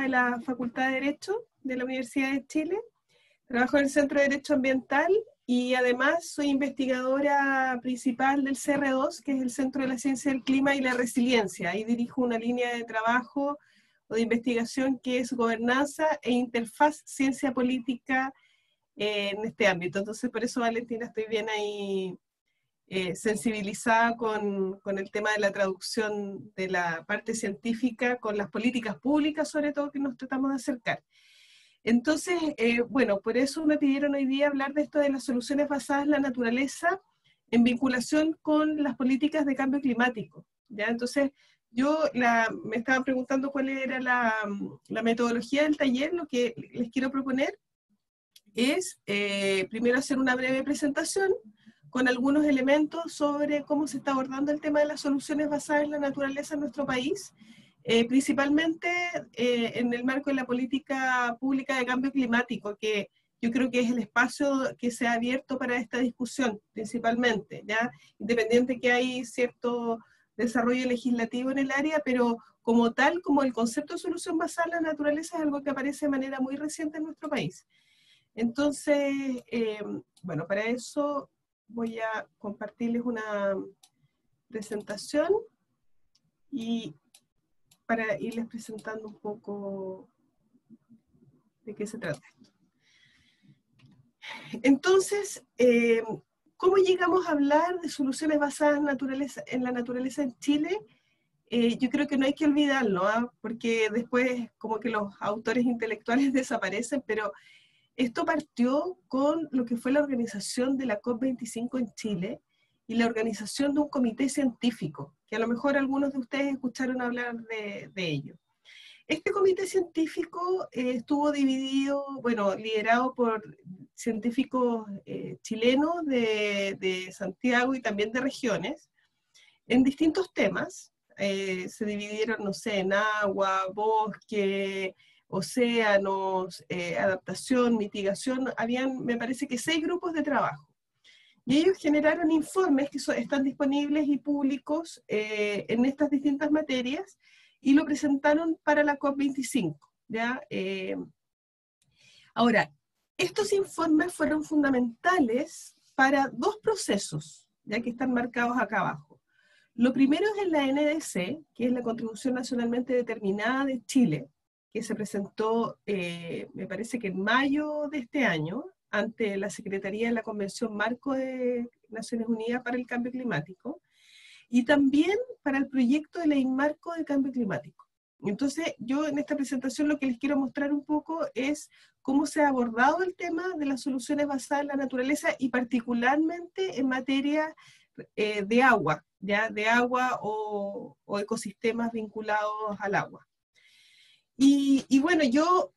de la Facultad de Derecho de la Universidad de Chile. Trabajo en el Centro de Derecho Ambiental y además soy investigadora principal del CR2, que es el Centro de la Ciencia del Clima y la Resiliencia. Ahí dirijo una línea de trabajo o de investigación que es gobernanza e interfaz ciencia política en este ámbito. Entonces, por eso, Valentina, estoy bien ahí sensibilizada con el tema de la traducción de la parte científica con las políticas públicas, sobre todo, que nos tratamos de acercar. Entonces, bueno, por eso me pidieron hoy día hablar de esto de las soluciones basadas en la naturaleza en vinculación con las políticas de cambio climático, ¿ya? Entonces, me estaban preguntando cuál era la metodología del taller. Lo que les quiero proponer es primero hacer una breve presentación con algunos elementos sobre cómo se está abordando el tema de las soluciones basadas en la naturaleza en nuestro país, principalmente en el marco de la política pública de cambio climático, que yo creo que es el espacio que se ha abierto para esta discusión, principalmente, ¿ya? Independiente que hay cierto desarrollo legislativo en el área, pero como tal, como el concepto de solución basada en la naturaleza es algo que aparece de manera muy reciente en nuestro país. Entonces, bueno, para eso voy a compartirles una presentación y para irles presentando un poco de qué se trata esto. Entonces, ¿cómo llegamos a hablar de soluciones basadas en la naturaleza en Chile? Yo creo que no hay que olvidarlo, ¿eh? Porque después como que los autores intelectuales desaparecen, pero esto partió con lo que fue la organización de la COP25 en Chile y la organización de un comité científico, que a lo mejor algunos de ustedes escucharon hablar de ello. Este comité científico estuvo dividido, bueno, liderado por científicos chilenos de Santiago y también de regiones, en distintos temas. Se dividieron, no sé, en agua, bosque, océanos, adaptación, mitigación. Habían, me parece que 6 grupos de trabajo. Y ellos generaron informes que están disponibles y públicos en estas distintas materias y lo presentaron para la COP25, ¿ya? Ahora, estos informes fueron fundamentales para 2 procesos, ya que están marcados acá abajo. Lo primero es en la NDC, que es la Contribución Nacionalmente Determinada de Chile, que se presentó, me parece que en mayo de este año, ante la Secretaría de la Convención Marco de Naciones Unidas para el Cambio Climático, y también para el proyecto de ley marco de cambio climático. Entonces, yo en esta presentación lo que les quiero mostrar un poco es cómo se ha abordado el tema de las soluciones basadas en la naturaleza y particularmente en materia de agua, ¿ya? De agua o ecosistemas vinculados al agua. Y bueno, yo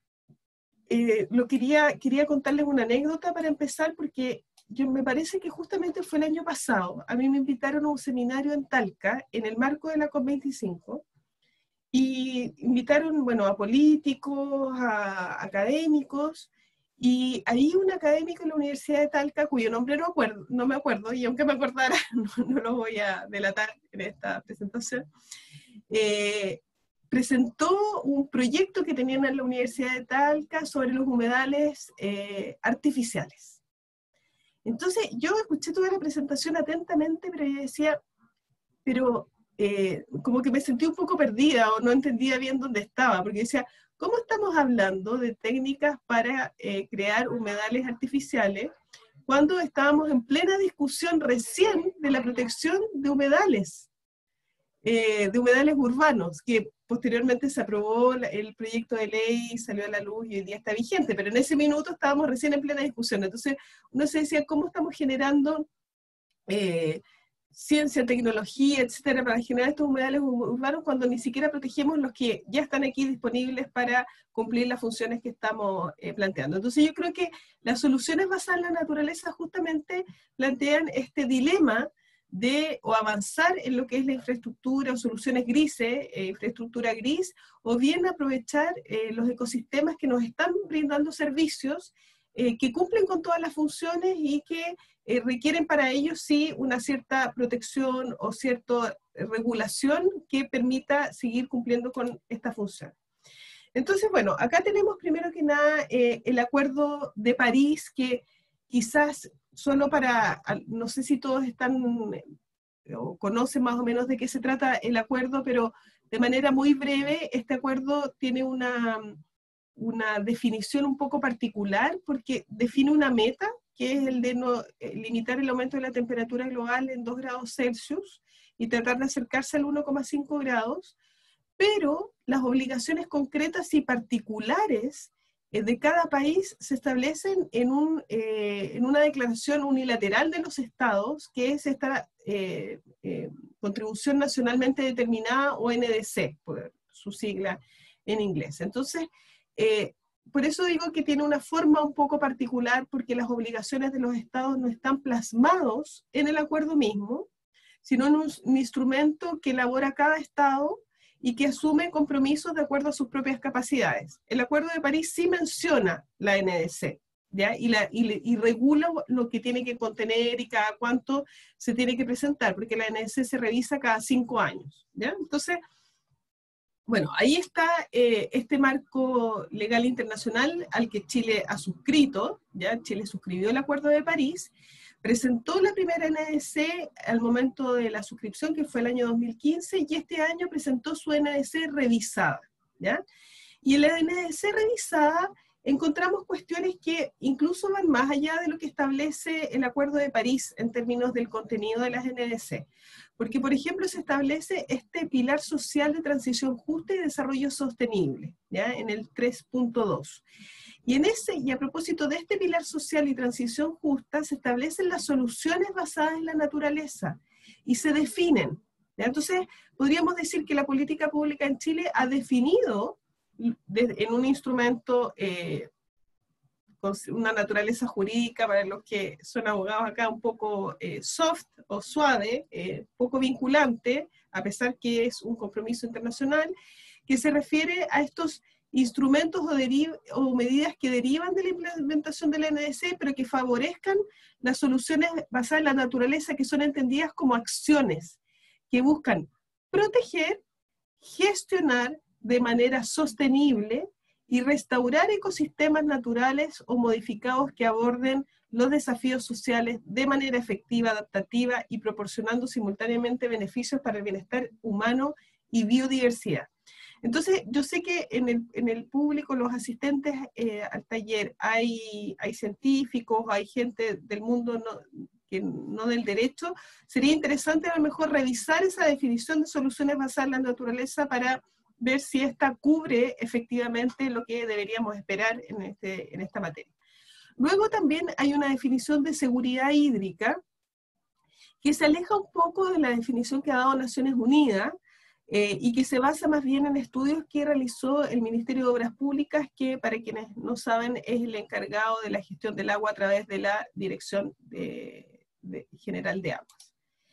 quería contarles una anécdota para empezar, porque me parece que justamente fue el año pasado. A mí me invitaron a un seminario en Talca, en el marco de la COP25, y invitaron, bueno, a políticos, a académicos, y ahí un académico en la Universidad de Talca, cuyo nombre no me acuerdo, y aunque me acordara, no lo voy a delatar en esta presentación, presentó un proyecto que tenían en la Universidad de Talca sobre los humedales artificiales. Entonces yo escuché toda la presentación atentamente, pero yo decía, pero como que me sentí un poco perdida o no entendía bien dónde estaba, porque decía, ¿cómo estamos hablando de técnicas para crear humedales artificiales cuando estábamos en plena discusión recién de la protección de humedales urbanos, que posteriormente se aprobó el proyecto de ley, salió a la luz y hoy día está vigente, pero en ese minuto estábamos recién en plena discusión. Entonces uno se decía, ¿cómo estamos generando ciencia, tecnología, etcétera, para generar estos humedales urbanos cuando ni siquiera protegemos los que ya están aquí disponibles para cumplir las funciones que estamos planteando? Entonces yo creo que las soluciones basadas en la naturaleza justamente plantean este dilema de o avanzar en lo que es la infraestructura o soluciones grises, infraestructura gris, o bien aprovechar los ecosistemas que nos están brindando servicios que cumplen con todas las funciones y que requieren para ellos sí una cierta protección o cierta regulación que permita seguir cumpliendo con esta función. Entonces, bueno, acá tenemos primero que nada el Acuerdo de París, que quizás solo para, no sé si todos están o conocen más o menos de qué se trata el acuerdo, pero de manera muy breve, este acuerdo tiene una definición un poco particular porque define una meta, que es el de no, limitar el aumento de la temperatura global en 2 grados Celsius y tratar de acercarse al 1,5 grados, pero las obligaciones concretas y particulares de cada país se establecen en una declaración unilateral de los estados, que es esta contribución nacionalmente determinada, o NDC, por su sigla en inglés. Entonces, por eso digo que tiene una forma un poco particular, porque las obligaciones de los estados no están plasmados en el acuerdo mismo, sino en un instrumento que elabora cada estado y que asume compromisos de acuerdo a sus propias capacidades. El Acuerdo de París sí menciona la NDC, ¿ya? Y regula lo que tiene que contener y cada cuánto se tiene que presentar, porque la NDC se revisa cada 5 años, ¿ya? Entonces, bueno, ahí está este marco legal internacional al que Chile ha suscrito, ¿ya? Chile suscribió el Acuerdo de París, presentó la primera NDC al momento de la suscripción, que fue el año 2015, y este año presentó su NDC revisada, ¿ya? Y en la NDC revisada encontramos cuestiones que incluso van más allá de lo que establece el Acuerdo de París en términos del contenido de las NDC. Porque, por ejemplo, se establece este pilar social de transición justa y desarrollo sostenible, ¿ya? En el 3.2. Y a propósito de este pilar social y transición justa, se establecen las soluciones basadas en la naturaleza y se definen, ¿ya? Entonces, podríamos decir que la política pública en Chile ha definido en un instrumento con una naturaleza jurídica, para los que son abogados acá, un poco soft o suave, poco vinculante, a pesar que es un compromiso internacional, que se refiere a estos instrumentos o medidas que derivan de la implementación de la NDC, pero que favorezcan las soluciones basadas en la naturaleza, que son entendidas como acciones que buscan proteger, gestionar de manera sostenible y restaurar ecosistemas naturales o modificados que aborden los desafíos sociales de manera efectiva, adaptativa y proporcionando simultáneamente beneficios para el bienestar humano y biodiversidad. Entonces, yo sé que en el público, los asistentes al taller, hay científicos, hay gente del mundo que no del derecho. Sería interesante a lo mejor revisar esa definición de soluciones basadas en la naturaleza para ver si esta cubre efectivamente lo que deberíamos esperar en esta materia. Luego también hay una definición de seguridad hídrica que se aleja un poco de la definición que ha dado Naciones Unidas, y que se basa más bien en estudios que realizó el Ministerio de Obras Públicas, que, para quienes no saben, es el encargado de la gestión del agua a través de la Dirección General de Aguas.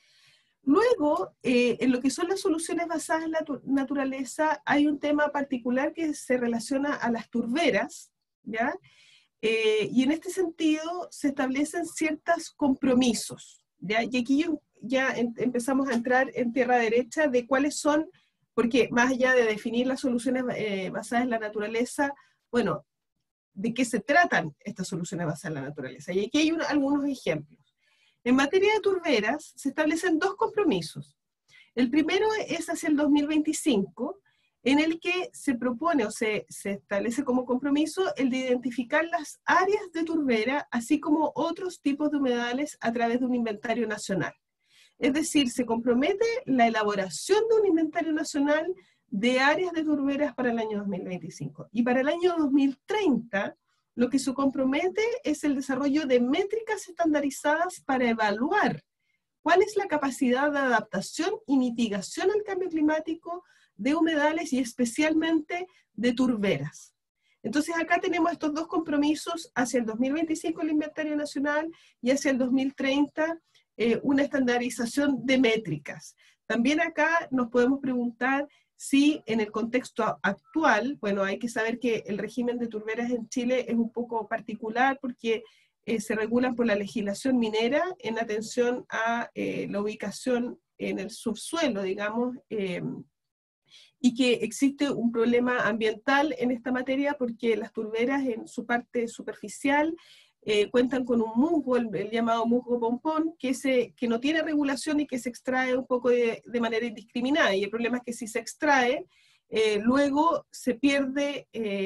Luego, en lo que son las soluciones basadas en la naturaleza, hay un tema particular que se relaciona a las turberas, ¿ya? Y en este sentido se establecen ciertos compromisos, ¿ya? Y aquí ya empezamos a entrar en tierra derecha de cuáles son, porque más allá de definir las soluciones basadas en la naturaleza, bueno, ¿de qué se tratan estas soluciones basadas en la naturaleza? Y aquí hay algunos ejemplos. En materia de turberas se establecen 2 compromisos. El primero es hacia el 2025, en el que se propone o se establece como compromiso el de identificar las áreas de turbera, así como otros tipos de humedales a través de un inventario nacional. Es decir, se compromete la elaboración de un inventario nacional de áreas de turberas para el año 2025. Y para el año 2030, lo que se compromete es el desarrollo de métricas estandarizadas para evaluar cuál es la capacidad de adaptación y mitigación al cambio climático de humedales y especialmente de turberas. Entonces acá tenemos estos 2 compromisos: hacia el 2025 el inventario nacional y hacia el 2030 una estandarización de métricas. También acá nos podemos preguntar si en el contexto actual, bueno, hay que saber que el régimen de turberas en Chile es un poco particular porque se regulan por la legislación minera en atención a la ubicación en el subsuelo, digamos, y que existe un problema ambiental en esta materia porque las turberas en su parte superficial cuentan con un musgo, el llamado musgo pompón, que no tiene regulación y que se extrae un poco de manera indiscriminada. Y el problema es que si se extrae, luego se pierde,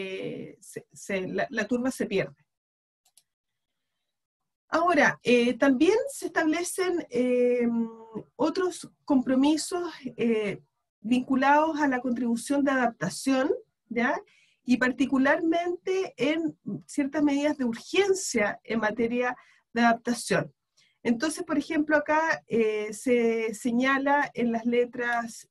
la turba se pierde. Ahora, también se establecen otros compromisos vinculados a la contribución de adaptación, ¿ya? Y particularmente en ciertas medidas de urgencia en materia de adaptación. Entonces, por ejemplo, acá se señala en las letras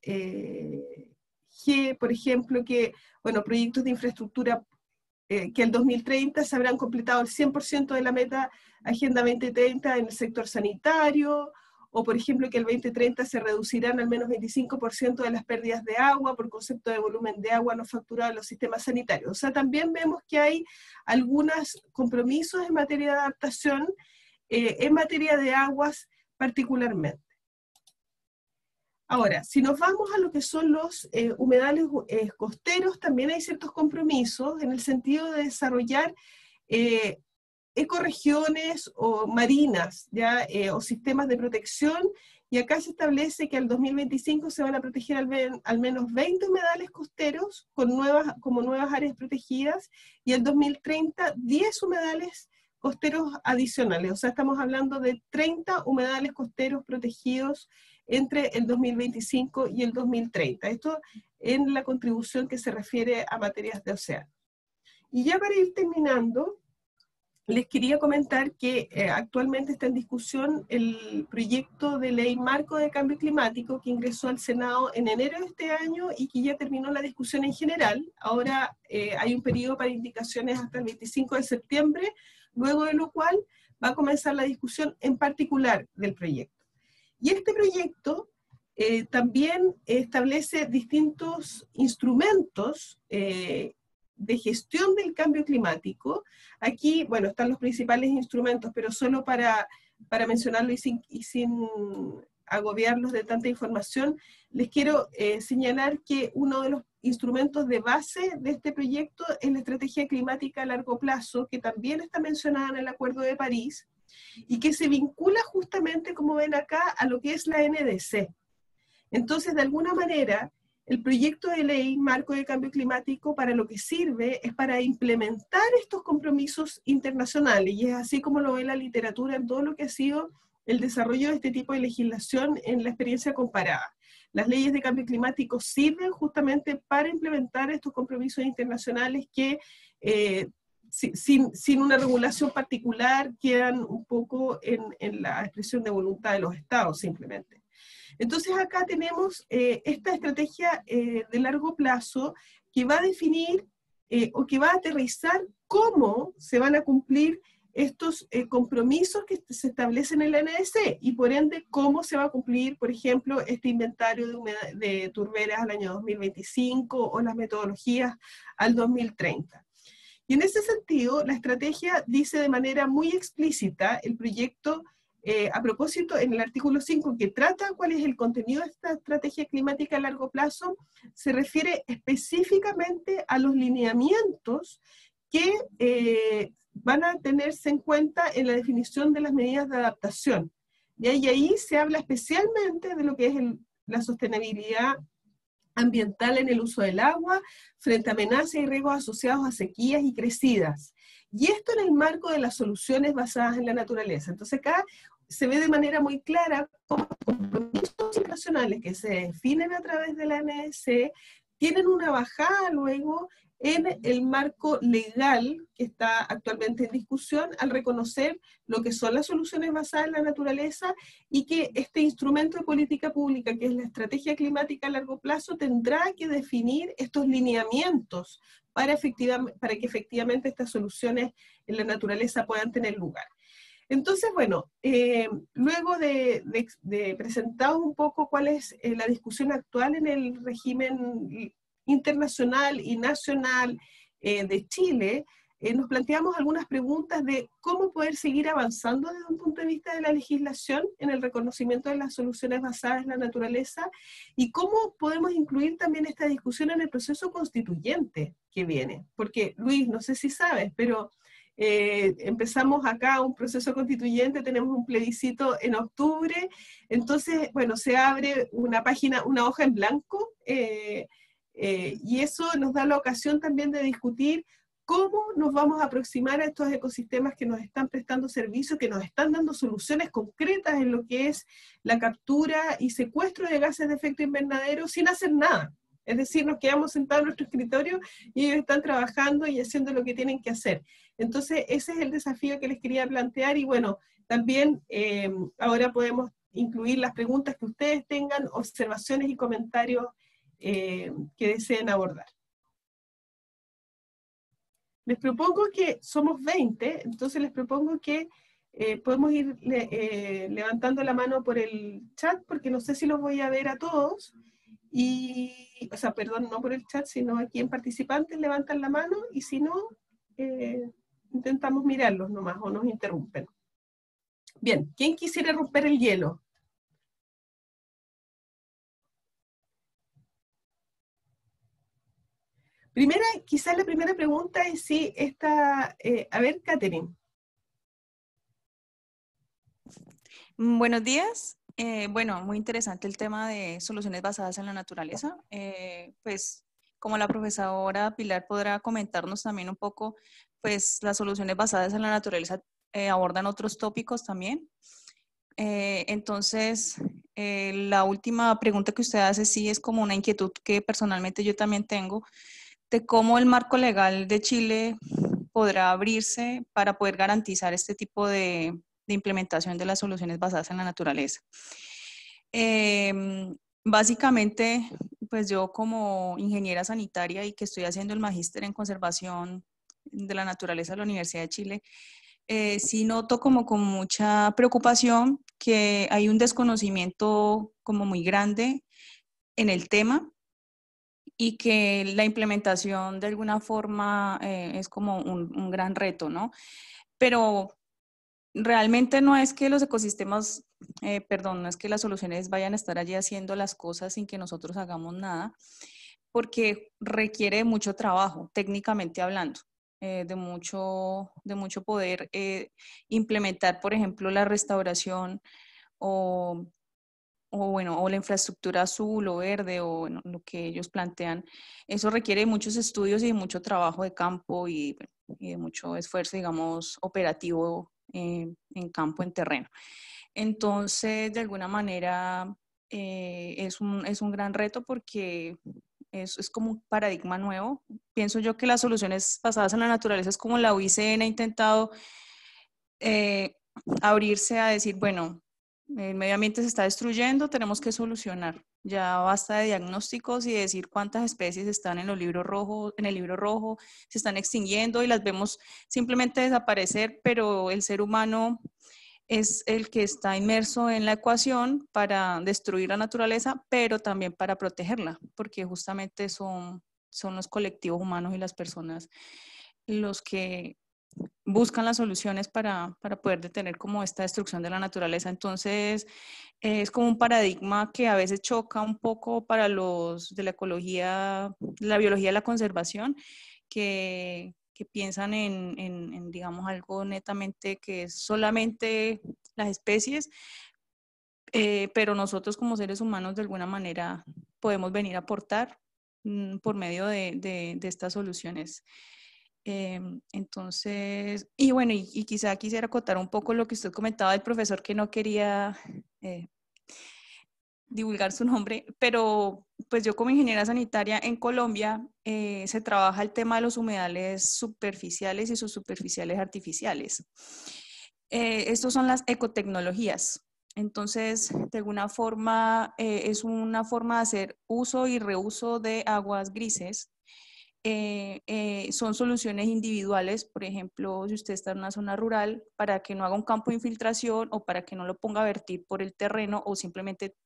G, por ejemplo, que, bueno, proyectos de infraestructura que el 2030 se habrán completado el 100% de la meta Agenda 2030 en el sector sanitario, o por ejemplo que el 2030 se reducirán al menos 25% de las pérdidas de agua por concepto de volumen de agua no facturado en los sistemas sanitarios. O sea, también vemos que hay algunos compromisos en materia de adaptación, en materia de aguas particularmente. Ahora, si nos vamos a lo que son los humedales costeros, también hay ciertos compromisos en el sentido de desarrollar ecorregiones o marinas, ¿ya? O sistemas de protección, y acá se establece que al 2025 se van a proteger al menos 20 humedales costeros como nuevas áreas protegidas, y al 2030 10 humedales costeros adicionales. O sea, estamos hablando de 30 humedales costeros protegidos entre el 2025 y el 2030. Esto en la contribución que se refiere a materias de océano. Y ya para ir terminando, les quería comentar que actualmente está en discusión el proyecto de ley marco de cambio climático que ingresó al Senado en enero de este año y que ya terminó la discusión en general. Ahora hay un periodo para indicaciones hasta el 25 de septiembre, luego de lo cual va a comenzar la discusión en particular del proyecto. Y este proyecto también establece distintos instrumentos de gestión del cambio climático. Aquí, bueno, están los principales instrumentos, pero solo para mencionarlo y sin agobiarlos de tanta información, les quiero señalar que uno de los instrumentos de base de este proyecto es la estrategia climática a largo plazo, que también está mencionada en el Acuerdo de París, y que se vincula justamente, como ven acá, a lo que es la NDC. Entonces, de alguna manera, el proyecto de ley marco de cambio climático para lo que sirve es para implementar estos compromisos internacionales, y es así como lo ve la literatura en todo lo que ha sido el desarrollo de este tipo de legislación en la experiencia comparada. Las leyes de cambio climático sirven justamente para implementar estos compromisos internacionales que sin una regulación particular quedan un poco en la expresión de voluntad de los estados simplemente. Entonces acá tenemos esta estrategia de largo plazo que va a definir o que va a aterrizar cómo se van a cumplir estos compromisos que se establecen en la NDC y por ende cómo se va a cumplir, por ejemplo, este inventario de turberas al año 2025 o las metodologías al 2030. Y en ese sentido, la estrategia dice de manera muy explícita el proyecto a propósito, en el artículo 5, que trata cuál es el contenido de esta estrategia climática a largo plazo, se refiere específicamente a los lineamientos que van a tenerse en cuenta en la definición de las medidas de adaptación. Y ahí se habla especialmente de lo que es la sostenibilidad ambiental en el uso del agua, frente a amenazas y riesgos asociados a sequías y crecidas. Y esto en el marco de las soluciones basadas en la naturaleza. Entonces acá se ve de manera muy clara cómo los compromisos internacionales que se definen a través de la NDC tienen una bajada luego en el marco legal que está actualmente en discusión al reconocer lo que son las soluciones basadas en la naturaleza y que este instrumento de política pública, que es la estrategia climática a largo plazo, tendrá que definir estos lineamientos para que efectivamente estas soluciones en la naturaleza puedan tener lugar. Entonces, bueno, luego de presentar un poco cuál es la discusión actual en el régimen internacional y nacional de Chile nos planteamos algunas preguntas de cómo poder seguir avanzando desde un punto de vista de la legislación en el reconocimiento de las soluciones basadas en la naturaleza y cómo podemos incluir también esta discusión en el proceso constituyente que viene. Porque, Luis, no sé si sabes, pero empezamos acá un proceso constituyente, tenemos un plebiscito en octubre, entonces, bueno, se abre una página, una hoja en blanco, y eso nos da la ocasión también de discutir cómo nos vamos a aproximar a estos ecosistemas que nos están prestando servicios, que nos están dando soluciones concretas en lo que es la captura y secuestro de gases de efecto invernadero sin hacer nada. Es decir, nos quedamos sentados en nuestro escritorio y ellos están trabajando y haciendo lo que tienen que hacer. Entonces, ese es el desafío que les quería plantear y bueno, también ahora podemos incluir las preguntas que ustedes tengan, observaciones y comentarios que deseen abordar. Les propongo que somos 20, entonces les propongo que podemos ir levantando la mano por el chat, porque no sé si los voy a ver a todos. Y, o sea, perdón, no por el chat, sino aquí en participantes levantan la mano y si no, intentamos mirarlos nomás o nos interrumpen. Bien, ¿quién quisiera romper el hielo? Quizás la primera pregunta es si esta, a ver, Catherine. Buenos días. Bueno, muy interesante el tema de soluciones basadas en la naturaleza. Pues como la profesora Pilar podrá comentarnos también un poco, pues las soluciones basadas en la naturaleza abordan otros tópicos también. Entonces, la última pregunta que usted hace sí es como una inquietud que personalmente yo también tengo, de cómo el marco legal de Chile podrá abrirse para poder garantizar este tipo de implementación de las soluciones basadas en la naturaleza. Básicamente, pues yo como ingeniera sanitaria y que estoy haciendo el magíster en conservación de la naturaleza de la Universidad de Chile, sí noto como con mucha preocupación que hay un desconocimiento como muy grande en el tema y que la implementación de alguna forma es como un gran reto, ¿no? Pero realmente no es que los ecosistemas, no es que las soluciones vayan a estar allí haciendo las cosas sin que nosotros hagamos nada, porque requiere mucho trabajo, técnicamente hablando, de mucho poder implementar, por ejemplo, la restauración o la infraestructura azul o verde o bueno, lo que ellos plantean. Eso requiere muchos estudios y mucho trabajo de campo y de mucho esfuerzo, digamos, operativo en campo, en terreno. Entonces, de alguna manera, es un gran reto porque es como un paradigma nuevo. Pienso yo que las soluciones basadas en la naturaleza es como la UICN ha intentado abrirse a decir, bueno, el medio ambiente se está destruyendo, tenemos que solucionar. Ya basta de diagnósticos y de decir cuántas especies están en el libro rojo, se están extinguiendo y las vemos simplemente desaparecer, pero el ser humano es el que está inmerso en la ecuación para destruir la naturaleza, pero también para protegerla, porque justamente son los colectivos humanos y las personas los que buscan las soluciones para poder detener como esta destrucción de la naturaleza. Entonces, es como un paradigma que a veces choca un poco para los de la ecología, la biología de la conservación, que piensan en, digamos, algo netamente que es solamente las especies, pero nosotros como seres humanos de alguna manera podemos venir a aportar por medio de estas soluciones. Entonces, y bueno, y quizá quisiera acotar un poco lo que usted comentaba del profesor que no quería divulgar su nombre, pero pues yo como ingeniera sanitaria en Colombia se trabaja el tema de los humedales superficiales y subsuperficiales artificiales. Estos son las ecotecnologías. Entonces, de alguna forma, es una forma de hacer uso y reuso de aguas grises. Son soluciones individuales, por ejemplo, si usted está en una zona rural, para que no haga un campo de infiltración o para que no lo ponga a vertir por el terreno o simplemente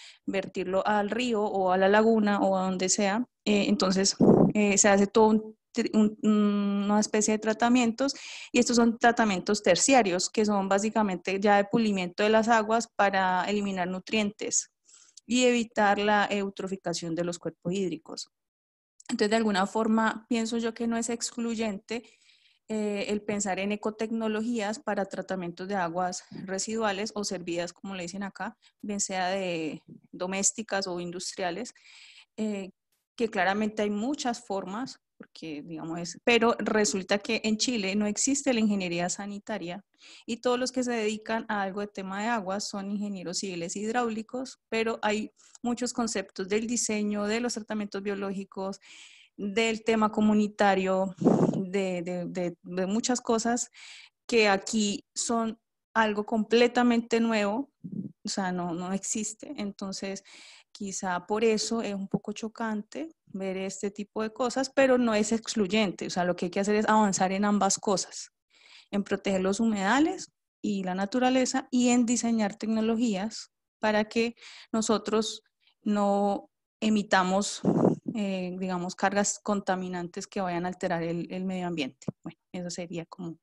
vertirlo al río o a la laguna o a donde sea. Entonces, se hace todo un una especie de tratamientos, y estos son tratamientos terciarios, que son básicamente ya de pulimiento de las aguas para eliminar nutrientes y evitar la eutroficación de los cuerpos hídricos. Entonces, de alguna forma, pienso yo que no es excluyente el pensar en ecotecnologías para tratamientos de aguas residuales o servidas, como le dicen acá, bien sea de domésticas o industriales, que claramente hay muchas formas, porque digamos pero resulta que en Chile no existe la ingeniería sanitaria y todos los que se dedican a algo de tema de aguas son ingenieros civiles hidráulicos, pero hay muchos conceptos del diseño, de los tratamientos biológicos, del tema comunitario, de muchas cosas que aquí son algo completamente nuevo, o sea, no existe. Entonces, quizá por eso es un poco chocante ver este tipo de cosas, pero no es excluyente. O sea, lo que hay que hacer es avanzar en ambas cosas, en proteger los humedales y la naturaleza y en diseñar tecnologías para que nosotros no emitamos, digamos, cargas contaminantes que vayan a alterar el medio ambiente. Bueno, eso sería como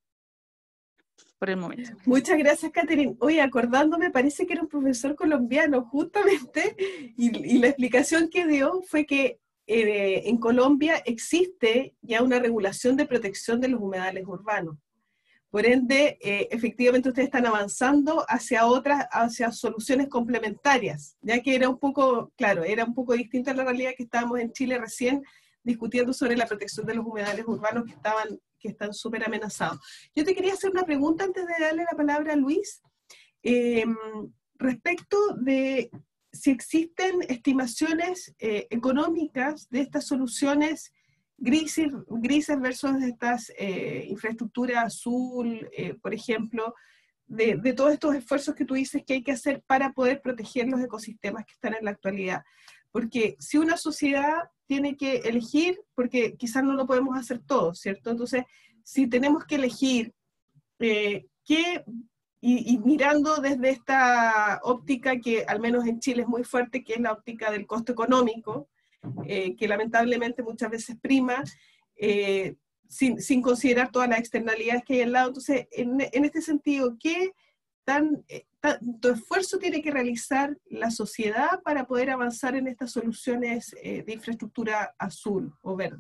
por el momento. Muchas gracias, Catherine. Oye, acordándome, parece que era un profesor colombiano, justamente, y la explicación que dio fue que en Colombia existe ya una regulación de protección de los humedales urbanos. Por ende, efectivamente ustedes están avanzando hacia soluciones complementarias, ya que era un poco, claro, era un poco distinta a la realidad que estábamos en Chile recién discutiendo sobre la protección de los humedales urbanos que están súper amenazados. Yo te quería hacer una pregunta antes de darle la palabra a Luis, eh, respecto de si existen estimaciones económicas de estas soluciones grises versus estas infraestructuras azul, por ejemplo, de todos estos esfuerzos que tú dices que hay que hacer para poder proteger los ecosistemas que están en la actualidad. Porque si una sociedad tiene que elegir, porque quizás no lo podemos hacer todo, ¿cierto? Entonces, si tenemos que elegir qué, y mirando desde esta óptica que al menos en Chile es muy fuerte, que es la óptica del costo económico, que lamentablemente muchas veces prima, sin considerar todas las externalidades que hay al lado. Entonces, en este sentido, ¿qué tanto esfuerzo tiene que realizar la sociedad para poder avanzar en estas soluciones de infraestructura azul o verde?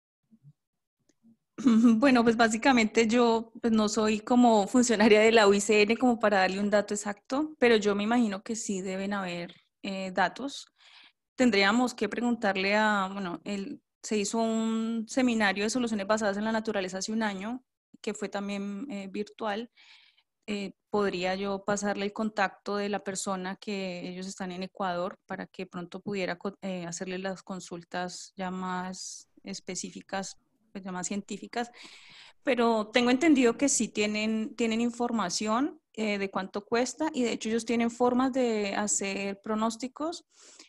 Bueno, pues básicamente yo pues no soy como funcionaria de la UICN como para darle un dato exacto, pero yo me imagino que sí deben haber datos. Tendríamos que preguntarle bueno, se hizo un seminario de soluciones basadas en la naturaleza hace un año, que fue también virtual. Podría yo pasarle el contacto de la persona que ellos están en Ecuador para que pronto pudiera hacerle las consultas ya más específicas, pues ya más científicas, pero tengo entendido que sí tienen información de cuánto cuesta y de hecho ellos tienen formas de hacer pronósticos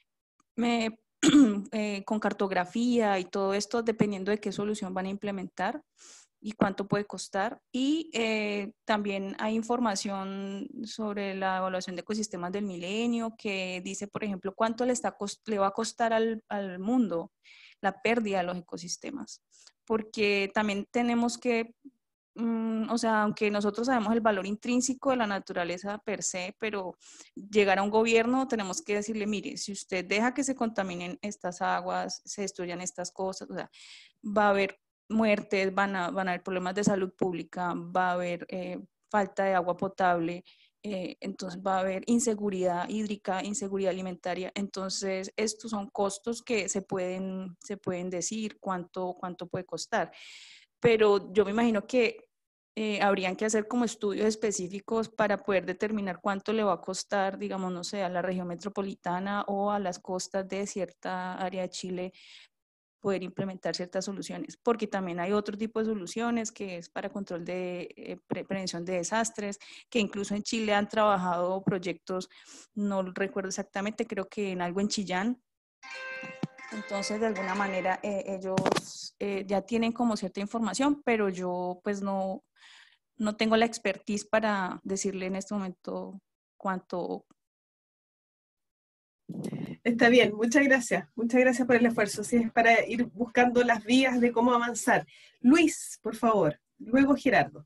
con cartografía y todo esto, dependiendo de qué solución van a implementar y cuánto puede costar. Y también hay información sobre la evaluación de ecosistemas del milenio que dice, por ejemplo, cuánto le va a costar al mundo la pérdida de los ecosistemas. Porque también tenemos que o sea, aunque nosotros sabemos el valor intrínseco de la naturaleza per se, pero llegar a un gobierno tenemos que decirle, mire, si usted deja que se contaminen estas aguas, se destruyan estas cosas, o sea, va a haber muertes, van a haber problemas de salud pública, va a haber falta de agua potable, entonces va a haber inseguridad hídrica, inseguridad alimentaria. Entonces, estos son costos que se pueden decir cuánto puede costar. Pero yo me imagino que habrían que hacer como estudios específicos para poder determinar cuánto le va a costar, digamos, no sé, a la región metropolitana o a las costas de cierta área de Chile poder implementar ciertas soluciones, porque también hay otro tipo de soluciones que es para control de prevención de desastres, que incluso en Chile han trabajado proyectos, no recuerdo exactamente, creo que en algo en Chillán. Entonces, de alguna manera, ellos ya tienen como cierta información, pero yo pues no tengo la expertise para decirle en este momento cuánto. Está bien, muchas gracias. Muchas gracias por el esfuerzo. Sí, es para ir buscando las vías de cómo avanzar. Luis, por favor. Luego Gerardo.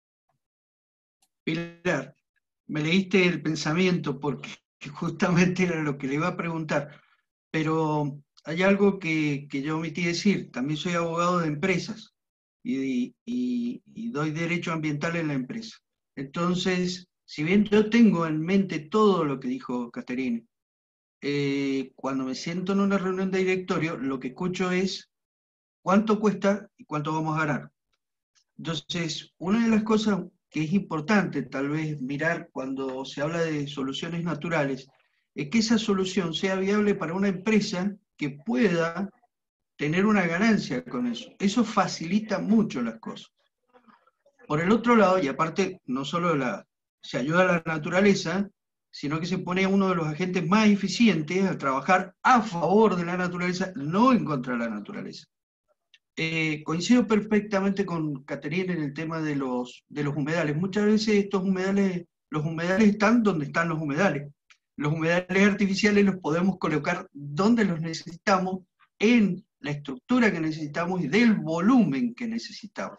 Pilar, me leíste el pensamiento porque justamente era lo que le iba a preguntar, pero hay algo que yo omití decir. También soy abogado de empresas y doy derecho ambiental en la empresa. Entonces, si bien yo tengo en mente todo lo que dijo Caterine, cuando me siento en una reunión de directorio, lo que escucho es cuánto cuesta y cuánto vamos a ganar. Entonces, una de las cosas que es importante tal vez mirar cuando se habla de soluciones naturales es que esa solución sea viable para una empresa que pueda tener una ganancia con eso. Eso facilita mucho las cosas. Por el otro lado, y aparte, no solo se ayuda a la naturaleza, sino que se pone a uno de los agentes más eficientes a trabajar a favor de la naturaleza, no en contra de la naturaleza. Coincido perfectamente con Caterina en el tema de los humedales. Muchas veces estos humedales, los humedales están donde están los humedales. Los humedales artificiales los podemos colocar donde los necesitamos, en la estructura que necesitamos y del volumen que necesitamos.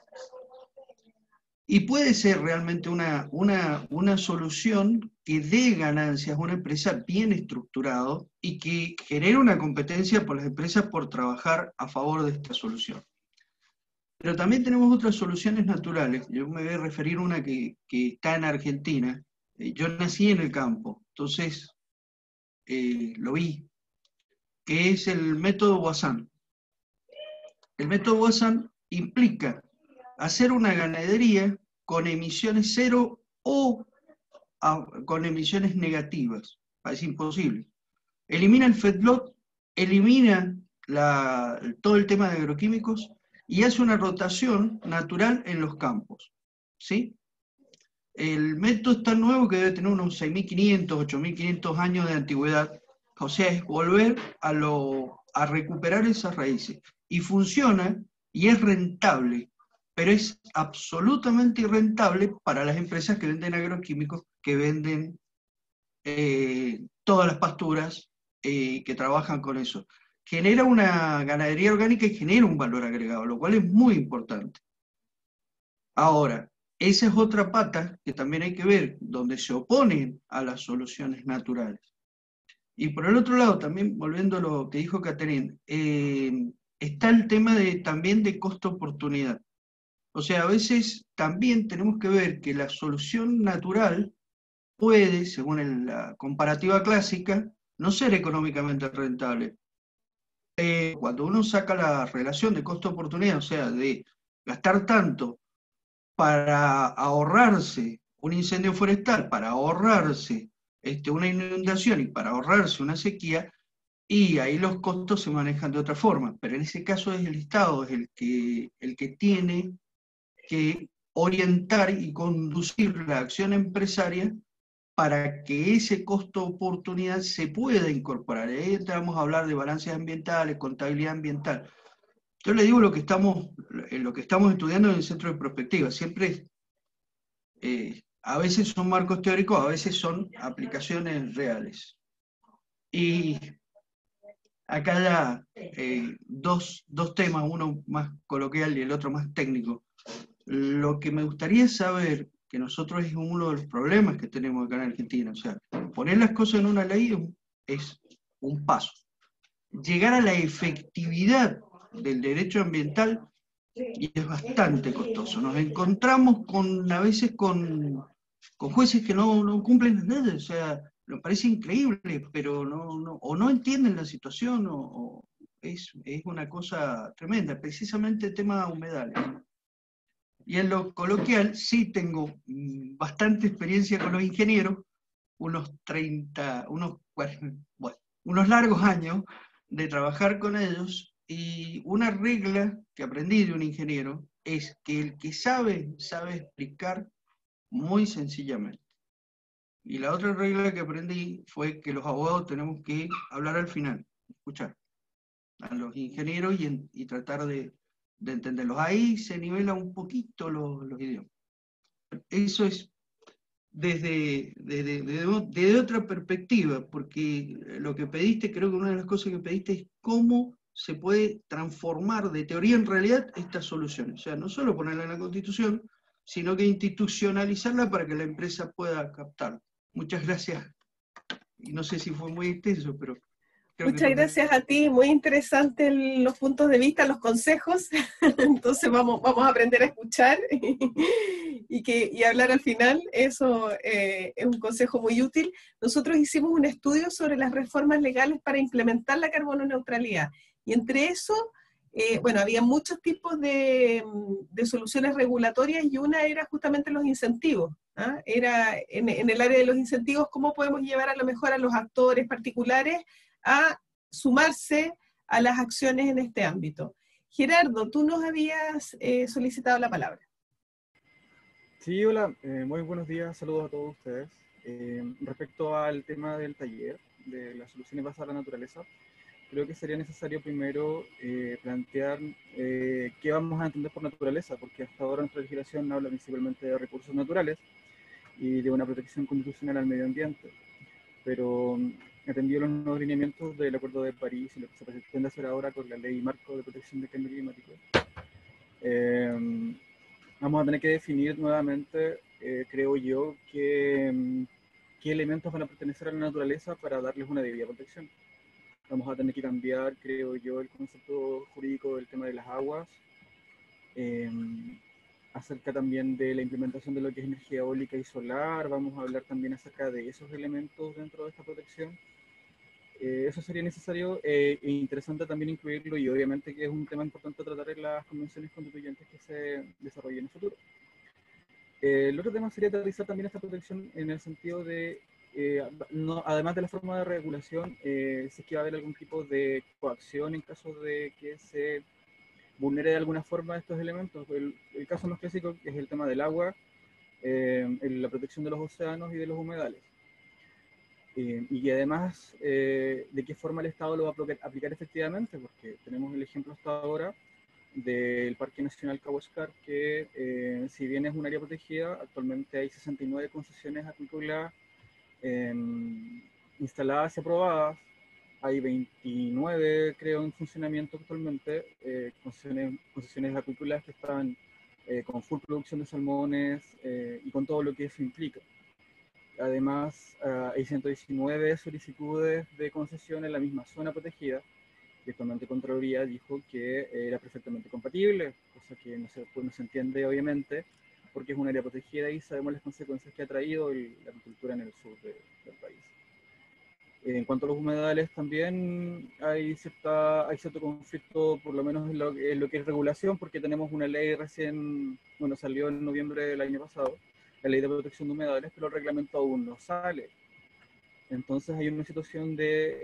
Y puede ser realmente una solución que dé ganancias a una empresa bien estructurado y que genere una competencia por las empresas por trabajar a favor de esta solución. Pero también tenemos otras soluciones naturales. Yo me voy a referir a una que está en Argentina. Yo nací en el campo, entonces lo vi, que es el método Boissin. El método Boissin implica hacer una ganadería con emisiones cero o con emisiones negativas. Es imposible. Elimina el feedlot, elimina todo el tema de agroquímicos y hace una rotación natural en los campos. ¿Sí? El método es tan nuevo que debe tener unos 6.500, 8.500 años de antigüedad. O sea, es volver a recuperar esas raíces. Y funciona y es rentable, pero es absolutamente irrentable para las empresas que venden agroquímicos, que venden todas las pasturas, que trabajan con eso. Genera una ganadería orgánica y genera un valor agregado, lo cual es muy importante. Ahora, esa es otra pata que también hay que ver, donde se oponen a las soluciones naturales. Y por el otro lado, también volviendo a lo que dijo Caterine, está el tema también de costo-oportunidad. O sea, a veces también tenemos que ver que la solución natural puede, según la comparativa clásica, no ser económicamente rentable. Cuando uno saca la relación de costo-oportunidad, o sea, de gastar tanto para ahorrarse un incendio forestal, para ahorrarse una inundación y para ahorrarse una sequía, y ahí los costos se manejan de otra forma. Pero en ese caso es el Estado, es el que tiene que orientar y conducir la acción empresaria para que ese costo-oportunidad se pueda incorporar. Ahí entramos a hablar de balances ambientales, contabilidad ambiental. Yo le digo lo que estamos estudiando en el centro de prospectiva. Siempre, a veces son marcos teóricos, a veces son aplicaciones reales. Y acá dos temas, uno más coloquial y el otro más técnico. Lo que me gustaría saber, que nosotros es uno de los problemas que tenemos acá en Argentina, o sea, poner las cosas en una ley es un paso. Llegar a la efectividad del derecho ambiental y es bastante costoso. Nos encontramos a veces con jueces que no cumplen nada, o sea, nos parece increíble, pero o no entienden la situación, o es una cosa tremenda, precisamente el tema de humedales. Y en lo coloquial sí tengo bastante experiencia con los ingenieros, unos 40, bueno, unos largos años de trabajar con ellos, y una regla que aprendí de un ingeniero es que el que sabe explicar muy sencillamente. Y la otra regla que aprendí fue que los abogados tenemos que hablar al final, escuchar a los ingenieros y tratar de entenderlos. Ahí se nivela un poquito los idiomas. Eso es desde otra perspectiva, porque lo que pediste, creo que una de las cosas que pediste es cómo se puede transformar de teoría en realidad estas soluciones. O sea, no solo ponerla en la Constitución, sino que institucionalizarla para que la empresa pueda captar. Muchas gracias. Y no sé si fue muy extenso, pero creo que Muchas tomé... gracias a ti, muy interesante los puntos de vista, los consejos. Entonces vamos a aprender a escuchar y hablar al final. Eso es un consejo muy útil. Nosotros hicimos un estudio sobre las reformas legales para implementar la carbono neutralidad. Y entre eso, bueno, había muchos tipos de soluciones regulatorias y una era justamente los incentivos. ¿Ah? Era en el área de los incentivos, cómo podemos llevar a lo mejor a los actores particulares a sumarse a las acciones en este ámbito. Gerardo, tú nos habías solicitado la palabra. Sí, hola, muy buenos días, saludos a todos ustedes. Respecto al tema del taller de las soluciones basadas en la naturaleza, creo que sería necesario primero plantear qué vamos a entender por naturaleza, porque hasta ahora nuestra legislación habla principalmente de recursos naturales y de una protección constitucional al medio ambiente, pero atendido los nuevos lineamientos del Acuerdo de París y lo que se pretende hacer ahora con la Ley Marco de Protección del Cambio Climático, vamos a tener que definir nuevamente, creo yo, qué elementos van a pertenecer a la naturaleza para darles una debida protección. Vamos a tener que cambiar, creo yo, el concepto jurídico del tema de las aguas, acerca también de la implementación de lo que es energía eólica y solar. Vamos a hablar también acerca de esos elementos dentro de esta protección. Eso sería necesario e interesante también incluirlo, y obviamente que es un tema importante a tratar en las convenciones constituyentes que se desarrollen en el futuro. El otro tema sería aterrizar también esta protección en el sentido de, no, además de la forma de regulación, si es que va a haber algún tipo de coacción en caso de que se vulnere de alguna forma estos elementos. El caso más clásico es el tema del agua, la protección de los océanos y de los humedales. Y además, de qué forma el Estado lo va a aplicar efectivamente, porque tenemos el ejemplo hasta ahora del Parque Nacional Cahuéscar, que si bien es un área protegida, actualmente hay 69 concesiones acuícolas instaladas y aprobadas. Hay 29, creo, en funcionamiento actualmente, concesiones acuícolas que están con full producción de salmones y con todo lo que eso implica. Además, hay 119 solicitudes de concesión en la misma zona protegida, y actualmente Contraloría dijo que era perfectamente compatible, cosa que no se entiende obviamente, porque es un área protegida y sabemos las consecuencias que ha traído la agricultura en el sur del país. En cuanto a los humedales, también hay cierto conflicto, por lo menos en lo que es regulación, porque tenemos una ley recién, bueno, salió en noviembre del año pasado, la ley de protección de humedales, pero el reglamento aún no sale. Entonces hay una situación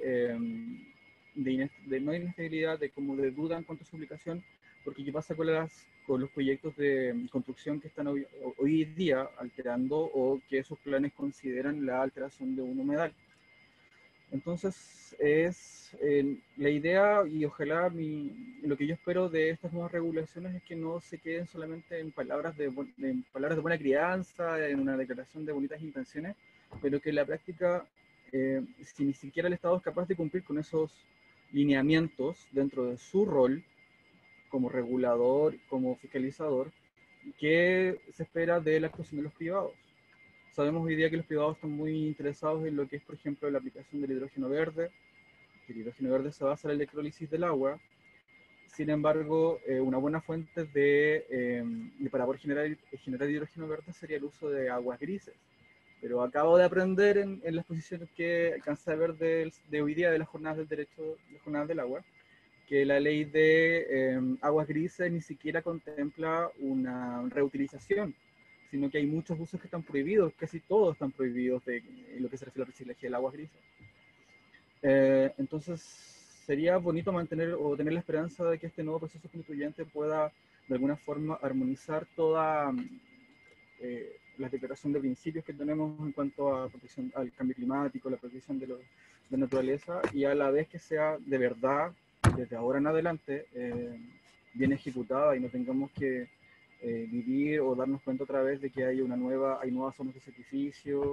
no inestabilidad, como de duda en cuanto a su aplicación, porque ¿qué pasa con los proyectos de construcción que están hoy día alterando, o que esos planes consideran la alteración de un humedal? Entonces es la idea, y ojalá lo que yo espero de estas nuevas regulaciones es que no se queden solamente en palabras de buena crianza, en una declaración de bonitas intenciones, pero que en la práctica, si ni siquiera el Estado es capaz de cumplir con esos lineamientos dentro de su rol como regulador, como fiscalizador, ¿qué se espera de la actuación de los privados? Sabemos hoy día que los privados están muy interesados en lo que es, por ejemplo, la aplicación del hidrógeno verde. El hidrógeno verde se basa en la electrólisis del agua. Sin embargo, una buena fuente para poder generar hidrógeno verde sería el uso de aguas grises. Pero acabo de aprender en las exposiciones que alcancé a ver de hoy día de las jornadas del derecho, las jornadas del agua, que la ley de aguas grises ni siquiera contempla una reutilización, sino que hay muchos usos que están prohibidos, casi todos están prohibidos en lo que se refiere al reciclaje del agua gris. Entonces, sería bonito mantener o tener la esperanza de que este nuevo proceso constituyente pueda, de alguna forma, armonizar toda la declaración de principios que tenemos en cuanto a protección al cambio climático, la protección de la naturaleza, y a la vez que sea de verdad, desde ahora en adelante, bien ejecutada, y no tengamos que vivir o darnos cuenta otra vez de que hay nuevas zonas de sacrificio,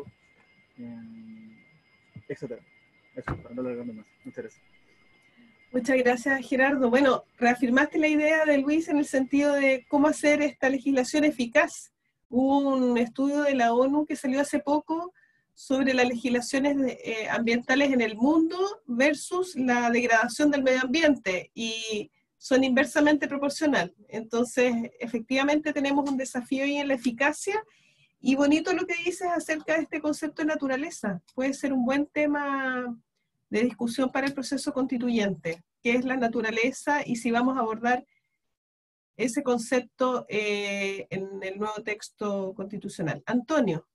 etcétera. Eso, para no alargarme más. Muchas gracias. Muchas gracias, Gerardo. Bueno, reafirmaste la idea de Luis en el sentido de cómo hacer esta legislación eficaz. Hubo un estudio de la ONU que salió hace poco sobre las legislaciones ambientales en el mundo versus la degradación del medio ambiente, y son inversamente proporcional. Entonces, efectivamente tenemos un desafío ahí en la eficacia, y bonito lo que dices acerca de este concepto de naturaleza. Puede ser un buen tema de discusión para el proceso constituyente, qué es la naturaleza y si vamos a abordar ese concepto en el nuevo texto constitucional. Antonio.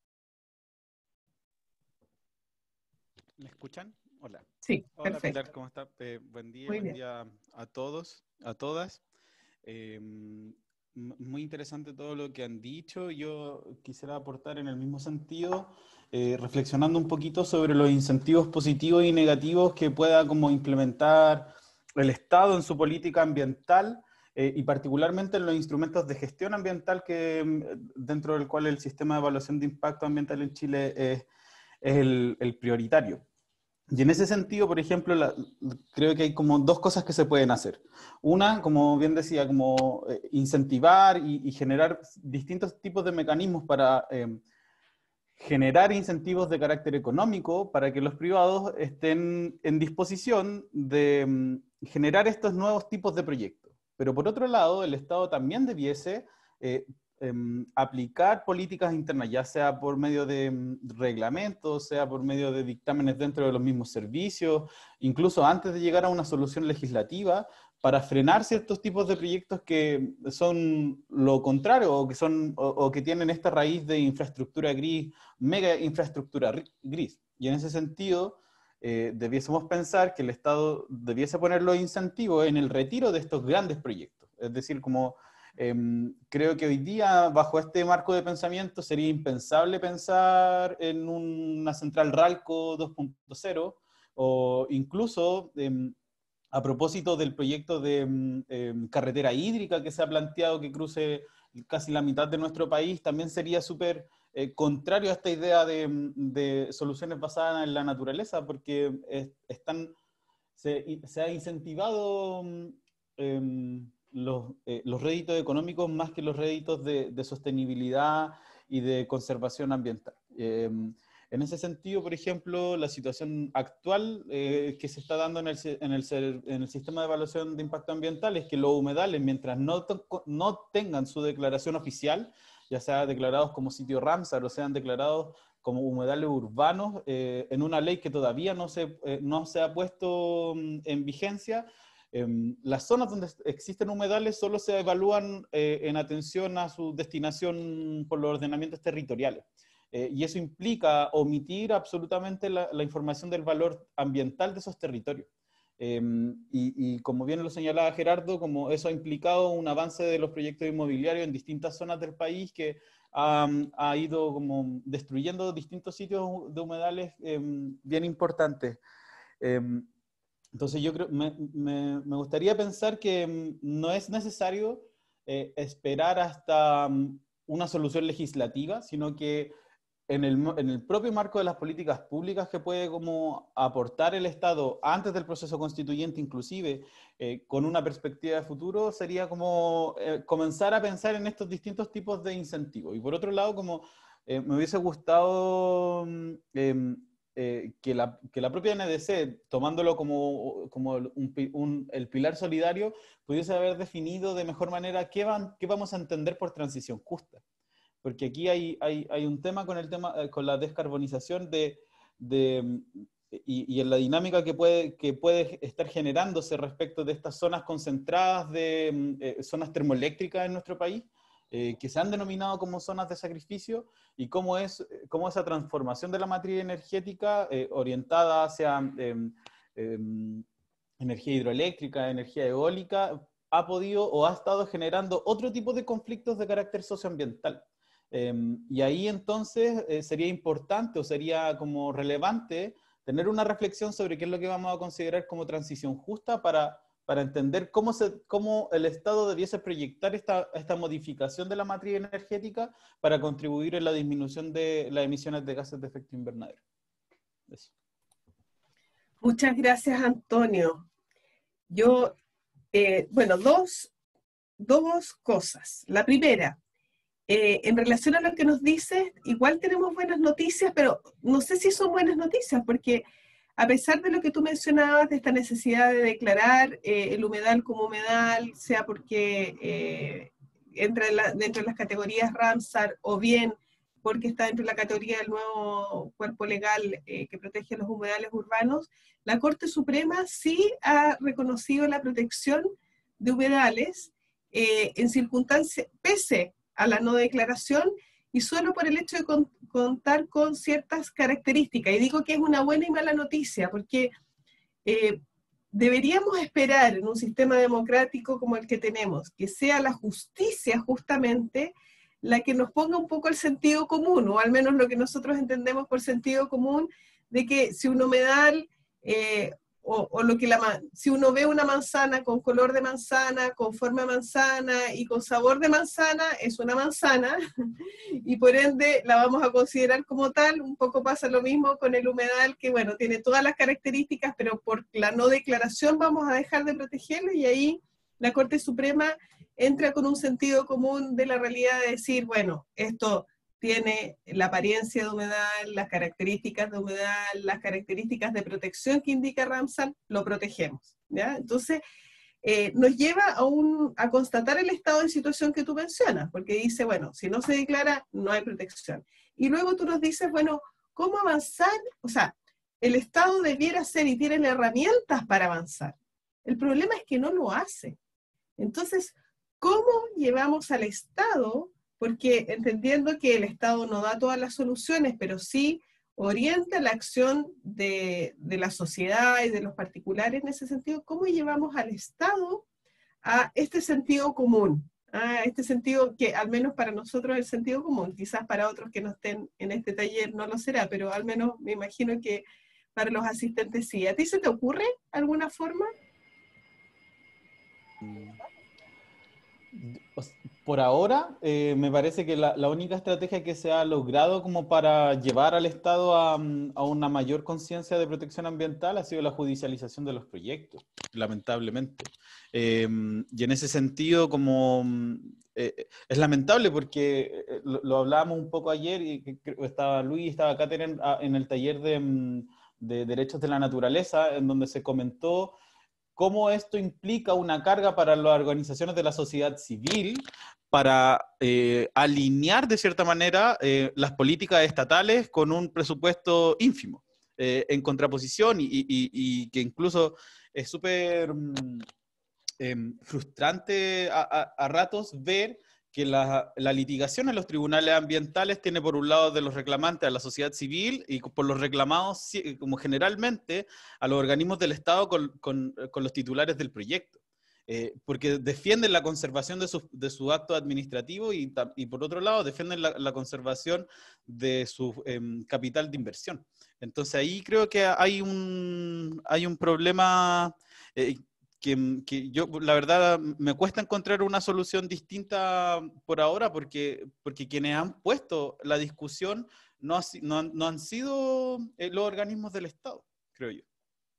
¿Me escuchan? Hola. Sí, hola, perfecto. Pilar, ¿cómo está? Buen Muy bien. día a todos, a todas. Muy interesante todo lo que han dicho. Yo quisiera aportar en el mismo sentido, reflexionando un poquito sobre los incentivos positivos y negativos que pueda como implementar el Estado en su política ambiental, y particularmente en los instrumentos de gestión ambiental dentro del cual el sistema de evaluación de impacto ambiental en Chile es el prioritario. Y en ese sentido, por ejemplo, creo que hay como dos cosas que se pueden hacer. Una, como bien decía, como incentivar y generar distintos tipos de mecanismos para generar incentivos de carácter económico para que los privados estén en disposición de generar estos nuevos tipos de proyectos. Pero por otro lado, el Estado también debiese aplicar políticas internas, ya sea por medio de reglamentos, sea por medio de dictámenes dentro de los mismos servicios, incluso antes de llegar a una solución legislativa, para frenar ciertos tipos de proyectos que son lo contrario o que tienen esta raíz de infraestructura gris, mega infraestructura gris. Y en ese sentido, debiésemos pensar que el Estado debiese poner los incentivos en el retiro de estos grandes proyectos. Es decir, como creo que hoy día, bajo este marco de pensamiento, sería impensable pensar en una central Ralco 2.0, o incluso a propósito del proyecto de carretera hídrica que se ha planteado que cruce casi la mitad de nuestro país, también sería súper contrario a esta idea de soluciones basadas en la naturaleza, porque se ha incentivado los réditos económicos más que los réditos de sostenibilidad y de conservación ambiental. En ese sentido, por ejemplo, la situación actual que se está dando en el sistema de evaluación de impacto ambiental es que los humedales, mientras no tengan su declaración oficial, ya sea declarados como sitio Ramsar o sean declarados como humedales urbanos, en una ley que todavía no se ha puesto en vigencia, las zonas donde existen humedales solo se evalúan en atención a su destinación por los ordenamientos territoriales. Y eso implica omitir absolutamente la información del valor ambiental de esos territorios. Y como bien lo señalaba Gerardo, como eso ha implicado un avance de los proyectos inmobiliarios en distintas zonas del país que ha ido como destruyendo distintos sitios de humedales bien importantes. Entonces yo creo, me gustaría pensar que no es necesario esperar hasta una solución legislativa, sino que en el propio marco de las políticas públicas que puede como aportar el Estado antes del proceso constituyente, inclusive con una perspectiva de futuro, sería como comenzar a pensar en estos distintos tipos de incentivos. Y por otro lado, como me hubiese gustado que la propia NDC, tomándolo como el pilar solidario, pudiese haber definido de mejor manera qué vamos a entender por transición justa. Porque aquí hay un tema con la descarbonización y en la dinámica que puede estar generándose respecto de estas zonas concentradas de zonas termoeléctricas en nuestro país, que se han denominado como zonas de sacrificio, y cómo esa transformación de la matriz energética orientada hacia energía hidroeléctrica, energía eólica, ha podido o ha estado generando otro tipo de conflictos de carácter socioambiental. Y ahí entonces sería importante o sería como relevante tener una reflexión sobre qué es lo que vamos a considerar como transición justa para para entender cómo el Estado debiese proyectar esta modificación de la matriz energética para contribuir en la disminución de las emisiones de gases de efecto invernadero. Eso. Muchas gracias, Antonio. Yo, bueno, dos cosas. La primera, en relación a lo que nos dices, igual tenemos buenas noticias, pero no sé si son buenas noticias, porque a pesar de lo que tú mencionabas, de esta necesidad de declarar el humedal como humedal, sea porque entra dentro de las categorías Ramsar o bien porque está dentro de la categoría del nuevo cuerpo legal que protege los humedales urbanos, la Corte Suprema sí ha reconocido la protección de humedales en circunstancias, pese a la no declaración, y solo por el hecho de contar con ciertas características. Y digo que es una buena y mala noticia, porque deberíamos esperar en un sistema democrático como el que tenemos, que sea la justicia justamente la que nos ponga un poco el sentido común, o al menos lo que nosotros entendemos por sentido común, de que si un humedal, si uno ve una manzana con color de manzana, con forma de manzana y con sabor de manzana, es una manzana, y por ende la vamos a considerar como tal. Un poco pasa lo mismo con el humedal, que bueno, tiene todas las características, pero por la no declaración vamos a dejar de protegerlo, y ahí la Corte Suprema entra con un sentido común de la realidad de decir, bueno, esto tiene la apariencia de humedal, las características de humedal, las características de protección que indica Ramsar, lo protegemos, ¿ya? Entonces, nos lleva a constatar el estado de situación que tú mencionas, porque dice, bueno, si no se declara, no hay protección. Y luego tú nos dices, bueno, ¿cómo avanzar? O sea, el Estado debiera ser y tiene las herramientas para avanzar. El problema es que no lo hace. Entonces, ¿cómo llevamos al Estado? Porque entendiendo que el Estado no da todas las soluciones, pero sí orienta la acción de la sociedad y de los particulares en ese sentido, ¿cómo llevamos al Estado a este sentido común? A este sentido que al menos para nosotros es el sentido común, quizás para otros que no estén en este taller no lo será, pero al menos me imagino que para los asistentes sí. ¿A ti se te ocurre alguna forma? Por ahora, me parece que la única estrategia que se ha logrado como para llevar al Estado a una mayor conciencia de protección ambiental ha sido la judicialización de los proyectos, lamentablemente. Y en ese sentido, es lamentable porque lo hablábamos un poco ayer, y estaba Luis, estaba Catherine en el taller de Derechos de la Naturaleza, en donde se comentó cómo esto implica una carga para las organizaciones de la sociedad civil para alinear de cierta manera las políticas estatales con un presupuesto ínfimo, en contraposición, y que incluso es súper frustrante a ratos ver que la litigación en los tribunales ambientales tiene por un lado de los reclamantes a la sociedad civil y por los reclamados, como generalmente, a los organismos del Estado con los titulares del proyecto. Porque defienden la conservación de su acto administrativo y por otro lado defienden la conservación de su capital de inversión. Entonces ahí creo que hay un problema que yo, la verdad, me cuesta encontrar una solución distinta por ahora, porque quienes han puesto la discusión no han sido los organismos del Estado, creo yo.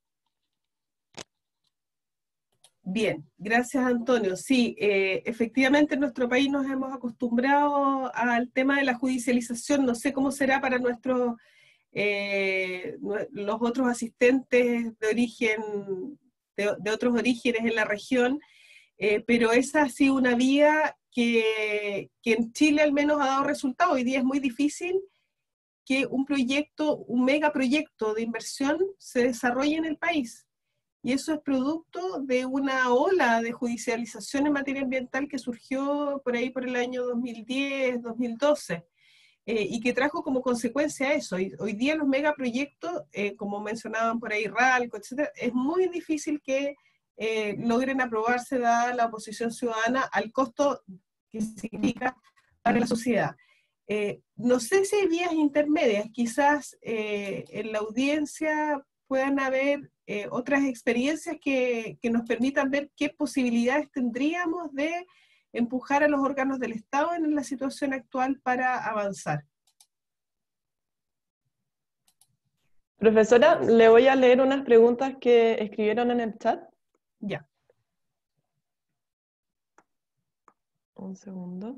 Bien, gracias Antonio. Sí, efectivamente en nuestro país nos hemos acostumbrado al tema de la judicialización. No sé cómo será para los otros asistentes de origen, de otros orígenes en la región, pero esa ha sido una vía que en Chile al menos ha dado resultado. Hoy día es muy difícil que un megaproyecto de inversión se desarrolle en el país. Y eso es producto de una ola de judicialización en materia ambiental que surgió por ahí por el año 2010, 2012, y que trajo como consecuencia eso. Hoy día los megaproyectos, como mencionaban por ahí RALCO, etcétera, es muy difícil que logren aprobarse dada la oposición ciudadana al costo que significa para la sociedad. No sé si hay vías intermedias, quizás en la audiencia puedan haber otras experiencias que nos permitan ver qué posibilidades tendríamos de empujar a los órganos del Estado en la situación actual para avanzar. Profesora, le voy a leer unas preguntas que escribieron en el chat. Ya. Un segundo.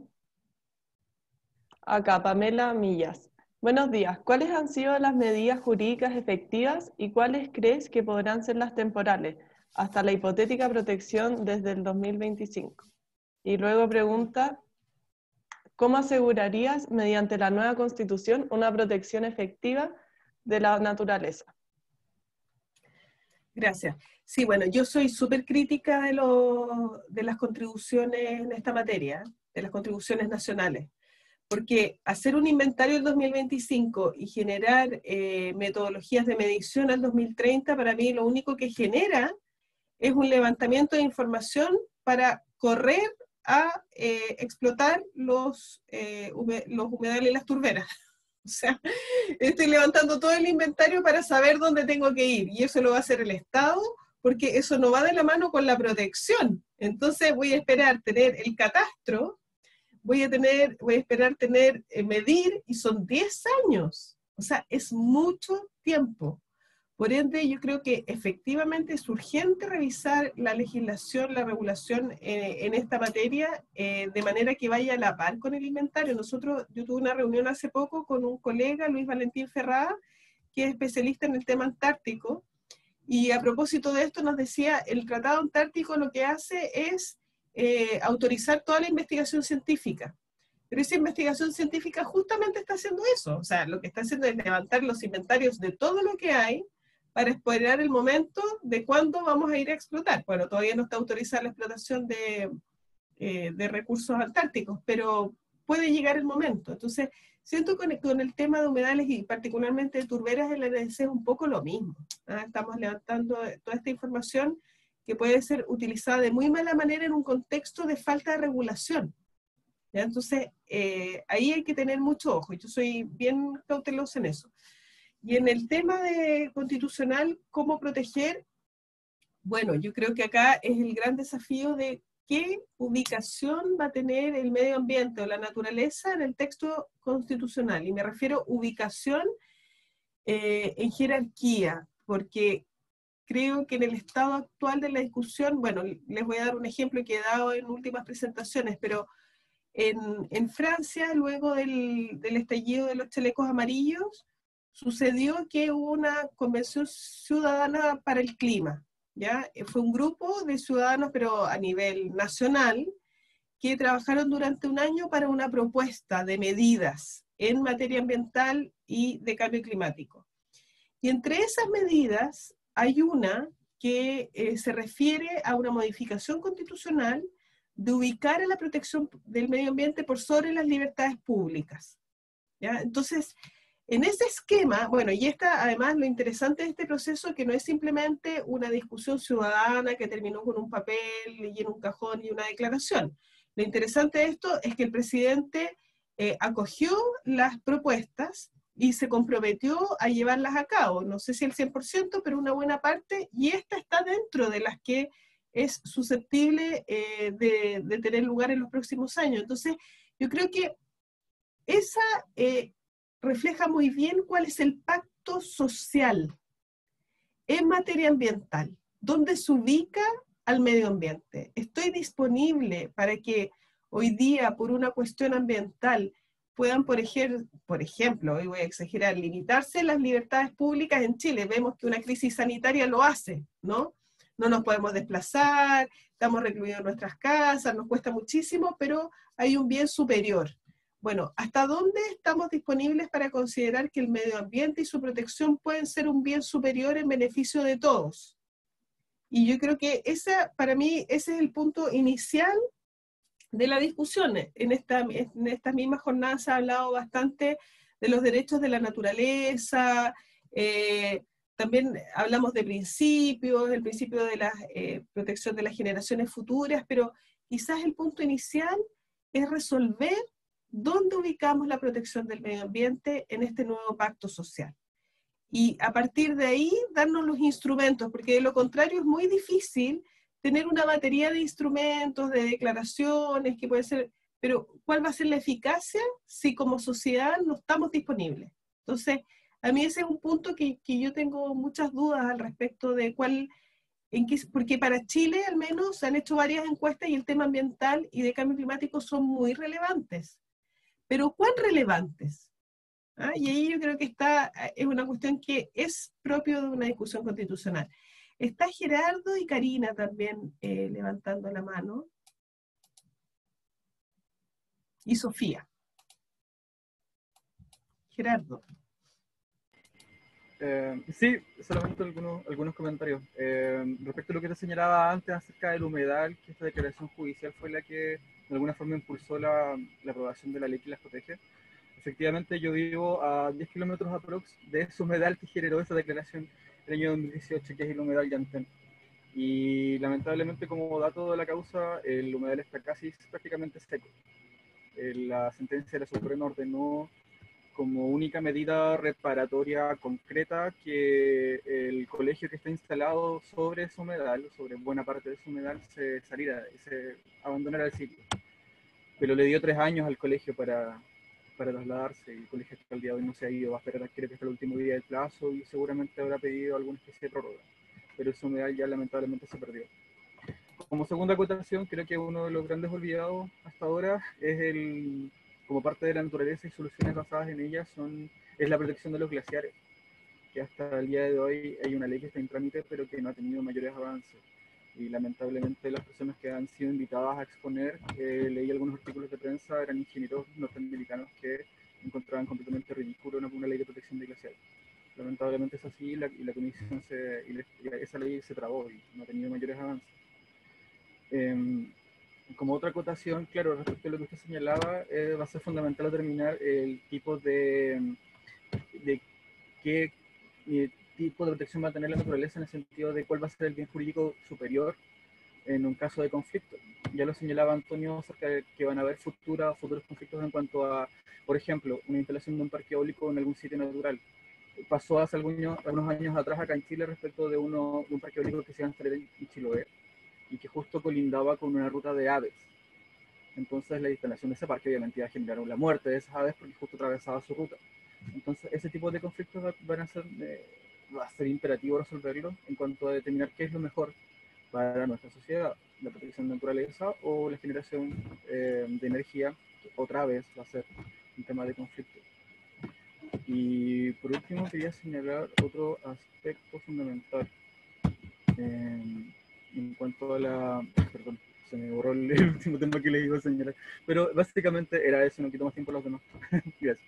Acá, Pamela Millas. Buenos días. ¿Cuáles han sido las medidas jurídicas efectivas y cuáles crees que podrán ser las temporales hasta la hipotética protección desde el 2025? Y luego pregunta, ¿cómo asegurarías mediante la nueva Constitución una protección efectiva de la naturaleza? Gracias. Sí, bueno, yo soy súper crítica de las contribuciones en esta materia, de las contribuciones nacionales, porque hacer un inventario del 2025 y generar metodologías de medición al 2030, para mí lo único que genera es un levantamiento de información para correr a explotar los humedales y las turberas. O sea, estoy levantando todo el inventario para saber dónde tengo que ir, y eso lo va a hacer el Estado, porque eso no va de la mano con la protección. Entonces voy a esperar tener el catastro, voy a esperar medir, y son 10 años. O sea, es mucho tiempo. Por ende, yo creo que efectivamente es urgente revisar la legislación, la regulación en esta materia, de manera que vaya a la par con el inventario. Yo tuve una reunión hace poco con un colega, Luis Valentín Ferrada, que es especialista en el tema antártico, y a propósito de esto nos decía, el Tratado Antártico lo que hace es autorizar toda la investigación científica. Pero esa investigación científica justamente está haciendo eso. O sea, lo que está haciendo es levantar los inventarios de todo lo que hay, para esperar el momento de cuándo vamos a ir a explotar. Bueno, todavía no está autorizada la explotación de recursos antárticos, pero puede llegar el momento. Entonces, siento que con el tema de humedales y particularmente de turberas, el NDC es un poco lo mismo. Estamos levantando toda esta información que puede ser utilizada de muy mala manera en un contexto de falta de regulación. ¿Ya? Entonces, ahí hay que tener mucho ojo. Yo soy bien cautelosa en eso. Y en el tema constitucional, ¿cómo proteger? Bueno, yo creo que acá es el gran desafío de qué ubicación va a tener el medio ambiente o la naturaleza en el texto constitucional. Y me refiero a ubicación en jerarquía, porque creo que en el estado actual de la discusión, bueno, les voy a dar un ejemplo que he dado en últimas presentaciones, pero en Francia, luego del estallido de los chalecos amarillos, sucedió que hubo una convención ciudadana para el clima, ¿ya? Fue un grupo de ciudadanos, pero a nivel nacional, que trabajaron durante un año para una propuesta de medidas en materia ambiental y de cambio climático. Y entre esas medidas hay una que se refiere a una modificación constitucional de ubicar a la protección del medio ambiente por sobre las libertades públicas, ¿ya? Entonces, en ese esquema, bueno, y además lo interesante de este proceso es que no es simplemente una discusión ciudadana que terminó con un papel y en un cajón y una declaración. Lo interesante de esto es que el presidente acogió las propuestas y se comprometió a llevarlas a cabo. No sé si el 100%, pero una buena parte, y esta está dentro de las que es susceptible de tener lugar en los próximos años. Entonces, yo creo que esa refleja muy bien cuál es el pacto social en materia ambiental, dónde se ubica al medio ambiente. Estoy disponible para que hoy día, por una cuestión ambiental, puedan, por ejemplo, hoy voy a exagerar, limitarse las libertades públicas en Chile. Vemos que una crisis sanitaria lo hace, ¿no? No nos podemos desplazar, estamos recluidos en nuestras casas, nos cuesta muchísimo, pero hay un bien superior. Bueno, ¿hasta dónde estamos disponibles para considerar que el medio ambiente y su protección pueden ser un bien superior en beneficio de todos? Y yo creo que para mí, ese es el punto inicial de la discusión. En esta misma jornada se ha hablado bastante de los derechos de la naturaleza, también hablamos de principios, el principio de la protección de las generaciones futuras, pero quizás el punto inicial es resolver dónde ubicamos la protección del medio ambiente en este nuevo pacto social. Y a partir de ahí darnos los instrumentos, porque de lo contrario es muy difícil tener una batería de instrumentos, de declaraciones, que puede ser, pero ¿cuál va a ser la eficacia si como sociedad no estamos disponibles? Entonces, a mí ese es un punto que yo tengo muchas dudas al respecto de cuál, porque para Chile al menos se han hecho varias encuestas y el tema ambiental y de cambio climático son muy relevantes. Pero ¿cuán relevantes? ¿Ah? Y ahí yo creo que es una cuestión que es propio de una discusión constitucional. Está Gerardo y Karina también levantando la mano. Y Sofía. Gerardo. Sí, solamente algunos comentarios. Respecto a lo que te señalaba antes acerca del humedal, que esta declaración judicial fue la que de alguna forma impulsó la aprobación de la ley que las protege. Efectivamente, yo vivo a 10 kilómetros aprox de ese humedal que generó esa declaración el año 2018, que es el humedal Llantén. Y lamentablemente, como dato de la causa, el humedal está casi prácticamente seco. La sentencia de la Suprema ordenó como única medida reparatoria concreta que el colegio que está instalado sobre ese humedal, sobre buena parte de ese humedal, se abandonara el sitio. Pero le dio 3 años al colegio para trasladarse, y el colegio hasta el día de hoy no se ha ido, va a esperar creo que hasta el último día del plazo y seguramente habrá pedido alguna especie de prórroga, pero ese humedal ya lamentablemente se perdió. Como segunda acotación, creo que uno de los grandes olvidados hasta ahora es como parte de la naturaleza y soluciones basadas en ella es la protección de los glaciares, que hasta el día de hoy hay una ley que está en trámite pero que no ha tenido mayores avances. Y lamentablemente las personas que han sido invitadas a exponer, leí algunos artículos de prensa, eran ingenieros norteamericanos que encontraban completamente ridículo una ley de protección de glaciares. Lamentablemente es así, y la comisión esa ley se trabó y no ha tenido mayores avances. Como otra acotación, claro, respecto a lo que usted señalaba, va a ser fundamental determinar el tipo de qué tipo de protección va a tener la naturaleza, en el sentido de cuál va a ser el bien jurídico superior en un caso de conflicto. Ya lo señalaba Antonio acerca de que van a haber futuros conflictos en cuanto a, por ejemplo, una instalación de un parque eólico en algún sitio natural. Pasó hace algunos años atrás acá en Chile respecto de un parque eólico que se iba a instalar en Chiloé y que justo colindaba con una ruta de aves. Entonces la instalación de ese parque obviamente iba a generar la muerte de esas aves porque justo atravesaba su ruta. Entonces ese tipo de conflictos va a ser imperativo resolverlo en cuanto a determinar qué es lo mejor para nuestra sociedad, la protección de la naturaleza o la generación de energía, que otra vez va a ser un tema de conflicto. Y por último quería señalar otro aspecto fundamental en cuanto a perdón, se me borró el último tema que le iba a señalar, pero básicamente era eso, no quito más tiempo a los demás. Gracias.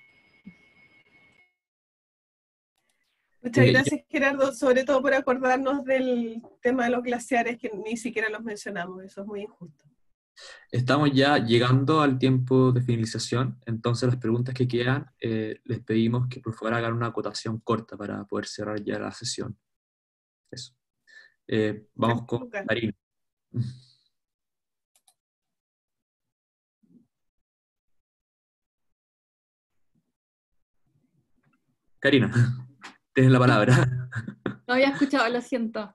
Muchas gracias, Gerardo, sobre todo por acordarnos del tema de los glaciares, que ni siquiera los mencionamos, eso es muy injusto. Estamos ya llegando al tiempo de finalización, entonces las preguntas que quedan, les pedimos que por favor hagan una acotación corta para poder cerrar ya la sesión. Eso. Vamos con Karina. Karina, tienes la palabra. No había escuchado, lo siento.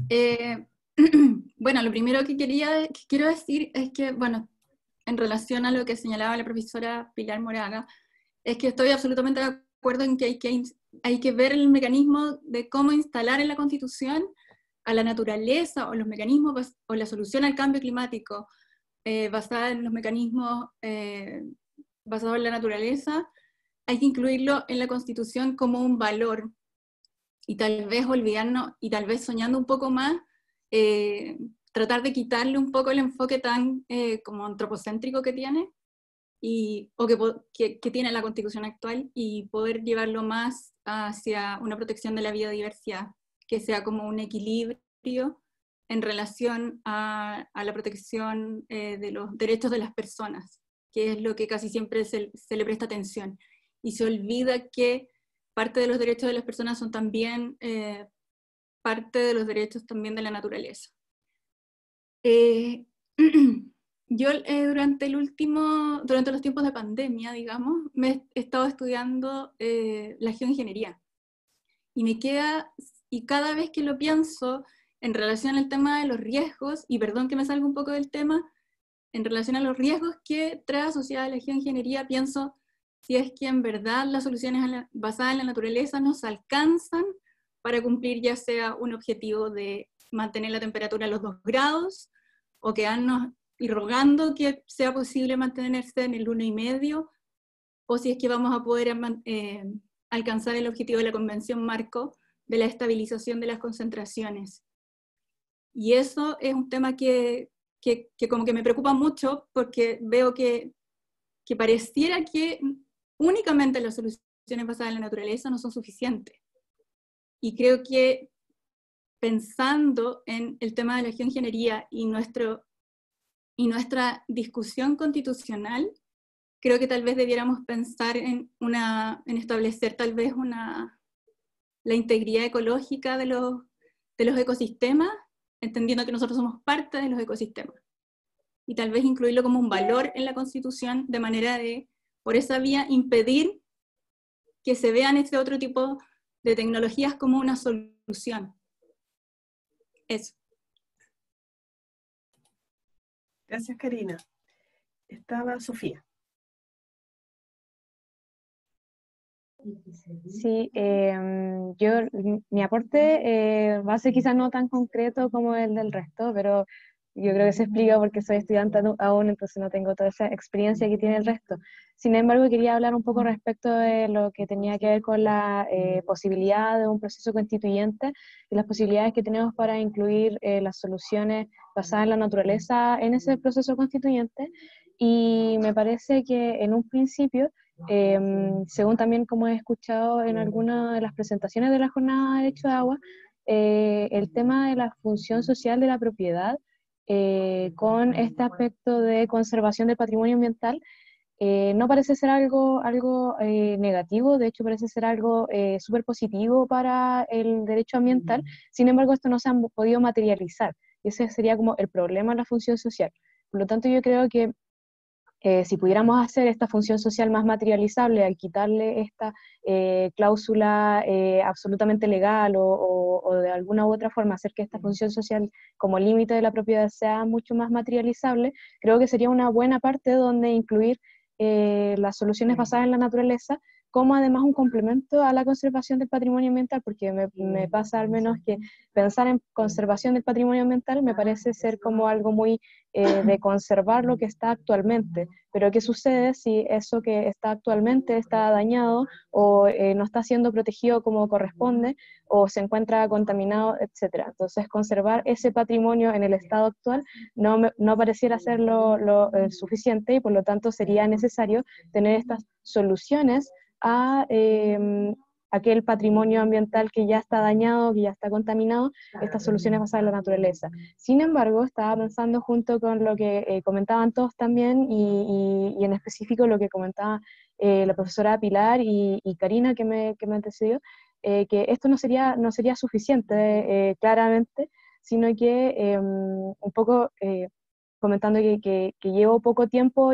Bueno, lo primero que quiero decir es que, bueno, en relación a lo que señalaba la profesora Pilar Moraga, es que estoy absolutamente de acuerdo en que hay que ver el mecanismo de cómo instalar en la Constitución a la naturaleza o los mecanismos o la solución al cambio climático basada en los mecanismos basados en la naturaleza. Hay que incluirlo en la Constitución como un valor y tal vez olvidarnos y tal vez soñando un poco más, tratar de quitarle un poco el enfoque tan como antropocéntrico que tiene o que tiene la Constitución actual, y poder llevarlo más hacia una protección de la biodiversidad, que sea como un equilibrio en relación a la protección de los derechos de las personas, que es lo que casi siempre se le presta atención. Y se olvida que parte de los derechos de las personas son también parte de los derechos también de la naturaleza. Yo durante los tiempos de pandemia, digamos, me he estado estudiando la geoingeniería. Y me queda, y cada vez que lo pienso en relación al tema de los riesgos, y perdón que me salga un poco del tema, en relación a los riesgos que trae asociada la geoingeniería, pienso si es que en verdad las soluciones basadas en la naturaleza nos alcanzan para cumplir ya sea un objetivo de mantener la temperatura a los 2 grados, o quedarnos y rogando que sea posible mantenerse en el 1,5, o si es que vamos a poder alcanzar el objetivo de la Convención Marco de la estabilización de las concentraciones. Y eso es un tema que como que me preocupa mucho, porque veo que pareciera que únicamente las soluciones basadas en la naturaleza no son suficientes. Y creo que pensando en el tema de la geoingeniería y nuestra discusión constitucional, creo que tal vez debiéramos pensar en establecer tal vez la integridad ecológica de los ecosistemas, entendiendo que nosotros somos parte de los ecosistemas. Y tal vez incluirlo como un valor en la Constitución, de manera de, por esa vía, impedir que se vean este otro tipo de tecnologías como una solución. Eso. Gracias, Karina. Estaba Sofía. Sí, mi aporte va a ser quizás no tan concreto como el del resto, pero yo creo que se explica porque soy estudiante aún, entonces no tengo toda esa experiencia que tiene el resto. Sin embargo, quería hablar un poco respecto de lo que tenía que ver con la posibilidad de un proceso constituyente y las posibilidades que tenemos para incluir las soluciones basadas en la naturaleza en ese proceso constituyente. Y me parece que en un principio, según también como he escuchado en algunas de las presentaciones de la Jornada de Derecho de Agua, el tema de la función social de la propiedad con este aspecto de conservación del patrimonio ambiental no parece ser algo negativo, de hecho parece ser algo súper positivo para el derecho ambiental. Sin embargo, esto no se ha podido materializar, y ese sería como el problema de la función social. Por lo tanto, yo creo que si pudiéramos hacer esta función social más materializable al quitarle esta cláusula absolutamente legal o de alguna u otra forma hacer que esta función social como límite de la propiedad sea mucho más materializable, creo que sería una buena parte donde incluir las soluciones basadas en la naturaleza como además un complemento a la conservación del patrimonio ambiental, porque me pasa al menos que pensar en conservación del patrimonio ambiental me parece ser como algo muy de conservar lo que está actualmente, pero ¿qué sucede si eso que está actualmente está dañado o no está siendo protegido como corresponde o se encuentra contaminado, etcétera? Entonces conservar ese patrimonio en el estado actual no pareciera ser lo suficiente, y por lo tanto sería necesario tener estas soluciones a aquel patrimonio ambiental que ya está dañado, que ya está contaminado, estas soluciones basadas en la naturaleza. Sin embargo, estaba pensando junto con lo que comentaban todos también, y en específico lo que comentaba la profesora Pilar y Karina que me antecedió, que esto no sería suficiente claramente, sino que un poco comentando que llevo poco tiempo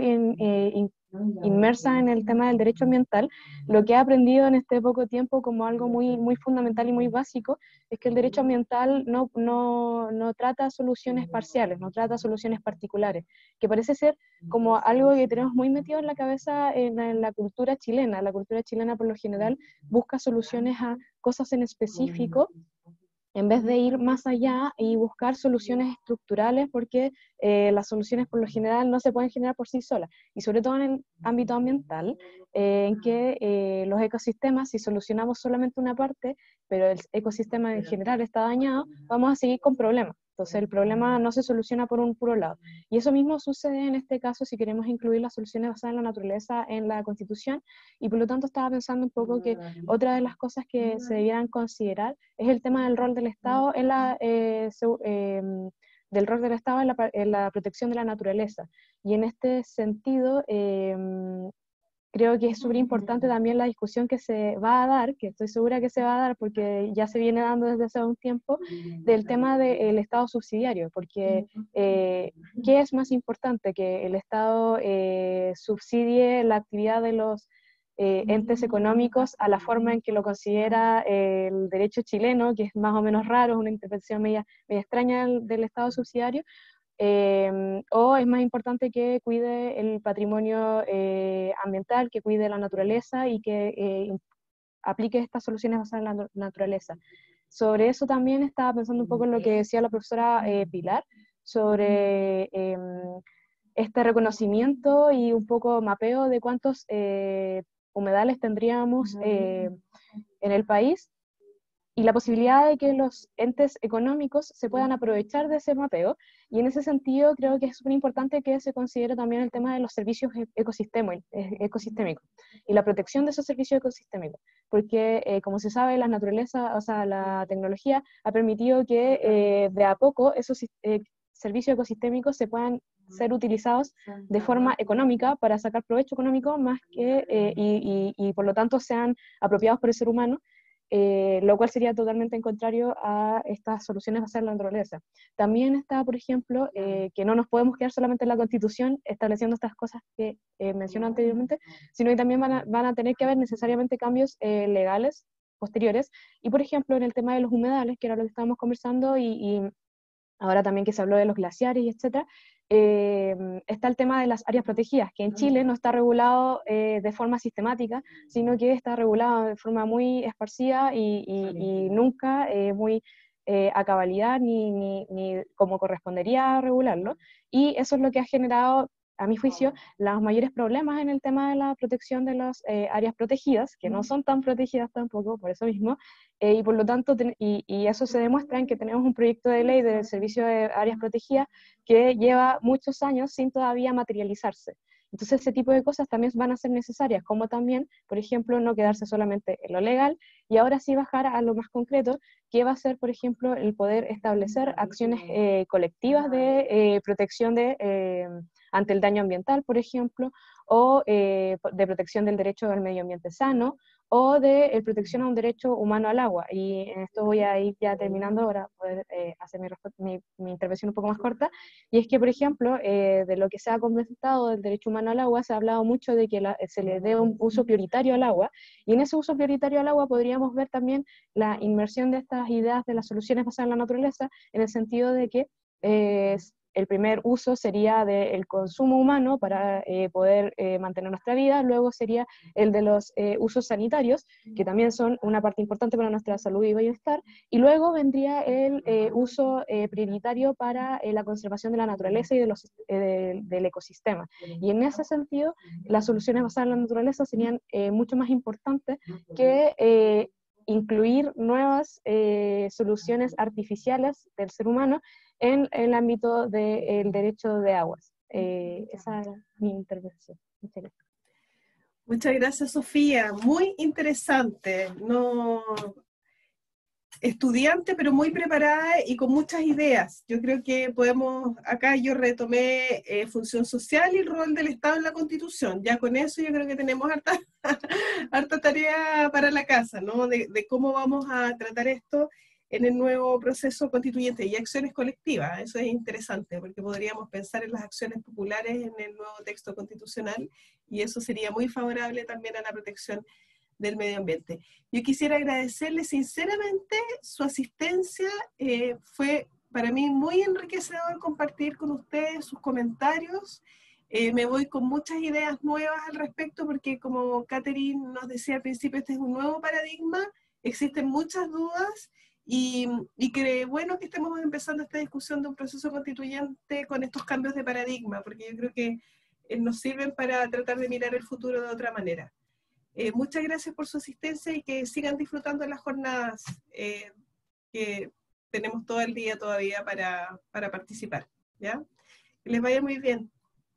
inmersa en el tema del derecho ambiental, lo que he aprendido en este poco tiempo como algo muy, muy fundamental y muy básico es que el derecho ambiental no trata soluciones parciales, no trata soluciones particulares, que parece ser como algo que tenemos muy metido en la cabeza en la cultura chilena. La cultura chilena por lo general busca soluciones a cosas en específico, en vez de ir más allá y buscar soluciones estructurales, porque las soluciones por lo general no se pueden generar por sí solas, y sobre todo en el ámbito ambiental, en que los ecosistemas, si solucionamos solamente una parte, pero el ecosistema en general está dañado, vamos a seguir con problemas. Entonces el problema no se soluciona por un puro lado. Y eso mismo sucede en este caso si queremos incluir las soluciones basadas en la naturaleza en la Constitución, y por lo tanto estaba pensando un poco que otra de las cosas que se debieran considerar es el tema del rol del Estado en del rol del Estado en la protección de la naturaleza. Y en este sentido, creo que es súper importante también la discusión que se va a dar, que estoy segura que se va a dar porque ya se viene dando desde hace un tiempo, del tema del Estado subsidiario, porque ¿qué es más importante? ¿Que el Estado subsidie la actividad de los entes económicos a la forma en que lo considera el derecho chileno, que es más o menos raro, es una intervención media extraña del Estado subsidiario, o es más importante que cuide el patrimonio ambiental, que cuide la naturaleza y que aplique estas soluciones basadas en la naturaleza. Sobre eso también estaba pensando un poco en lo que decía la profesora Pilar, sobre este reconocimiento y un poco mapeo de cuántos humedales tendríamos en el país, y la posibilidad de que los entes económicos se puedan aprovechar de ese mapeo. Y en ese sentido creo que es súper importante que se considere también el tema de los servicios ecosistémicos y la protección de esos servicios ecosistémicos, porque como se sabe, la naturaleza, o sea, la tecnología ha permitido que de a poco esos servicios ecosistémicos se puedan ser utilizados de forma económica para sacar provecho económico más que, y por lo tanto sean apropiados por el ser humano, lo cual sería totalmente en contrario a estas soluciones basadas en la naturaleza. También está, por ejemplo, que no nos podemos quedar solamente en la Constitución estableciendo estas cosas que mencioné anteriormente, sino que también van a tener que haber necesariamente cambios legales posteriores, y por ejemplo en el tema de los humedales, que era lo que estábamos conversando, y ahora también que se habló de los glaciares y etcétera, está el tema de las áreas protegidas, que en Chile no está regulado de forma sistemática, sino que está regulado de forma muy esparcida y nunca muy a cabalidad ni como correspondería regularlo, y eso es lo que ha generado, a mi juicio, los mayores problemas en el tema de la protección de las áreas protegidas, que no son tan protegidas tampoco, por eso mismo, y por lo tanto, y eso se demuestra en que tenemos un proyecto de ley del servicio de áreas protegidas que lleva muchos años sin todavía materializarse. Entonces ese tipo de cosas también van a ser necesarias, como también, por ejemplo, no quedarse solamente en lo legal, y ahora sí bajar a lo más concreto, que va a ser, por ejemplo, el poder establecer acciones colectivas de protección ante el daño ambiental, por ejemplo, o de protección del derecho al medio ambiente sano, o de protección a un derecho humano al agua. Y en esto voy a ir ya terminando para poder hacer mi intervención un poco más corta. Y es que, por ejemplo, de lo que se ha comentado del derecho humano al agua, se ha hablado mucho de que se le dé un uso prioritario al agua, y en ese uso prioritario al agua podríamos ver también la inmersión de estas ideas de las soluciones basadas en la naturaleza, en el sentido de que el primer uso sería del consumo humano para poder mantener nuestra vida, luego sería el de los usos sanitarios, que también son una parte importante para nuestra salud y bienestar, y luego vendría el uso prioritario para la conservación de la naturaleza y del ecosistema. Y en ese sentido, las soluciones basadas en la naturaleza serían mucho más importantes que incluir nuevas soluciones artificiales del ser humano en el ámbito del derecho de aguas. Esa era mi intervención. Muchas gracias. Muchas gracias, Sofía. Muy interesante. No, estudiante, pero muy preparada y con muchas ideas. Yo creo que podemos, acá yo retomé función social y el rol del Estado en la Constitución. Ya con eso yo creo que tenemos harta tarea para la casa, ¿no? De cómo vamos a tratar esto en el nuevo proceso constituyente y acciones colectivas. Eso es interesante, porque podríamos pensar en las acciones populares en el nuevo texto constitucional, y eso sería muy favorable también a la protección del medio ambiente. Yo quisiera agradecerle sinceramente su asistencia, fue para mí muy enriquecedor compartir con ustedes sus comentarios. Me voy con muchas ideas nuevas al respecto, porque como Catherine nos decía al principio, este es un nuevo paradigma, existen muchas dudas, y que bueno que estemos empezando esta discusión de un proceso constituyente con estos cambios de paradigma, porque yo creo que nos sirven para tratar de mirar el futuro de otra manera. Muchas gracias por su asistencia y que sigan disfrutando de las jornadas que tenemos todo el día todavía para participar, ¿ya? Que les vaya muy bien.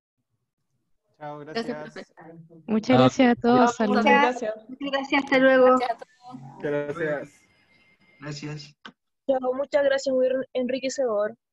Chao, gracias. Muchas gracias a todos. Muchas gracias. Muchas gracias, hasta luego. Gracias. Gracias. Chao, muchas gracias, muy enriquecedor.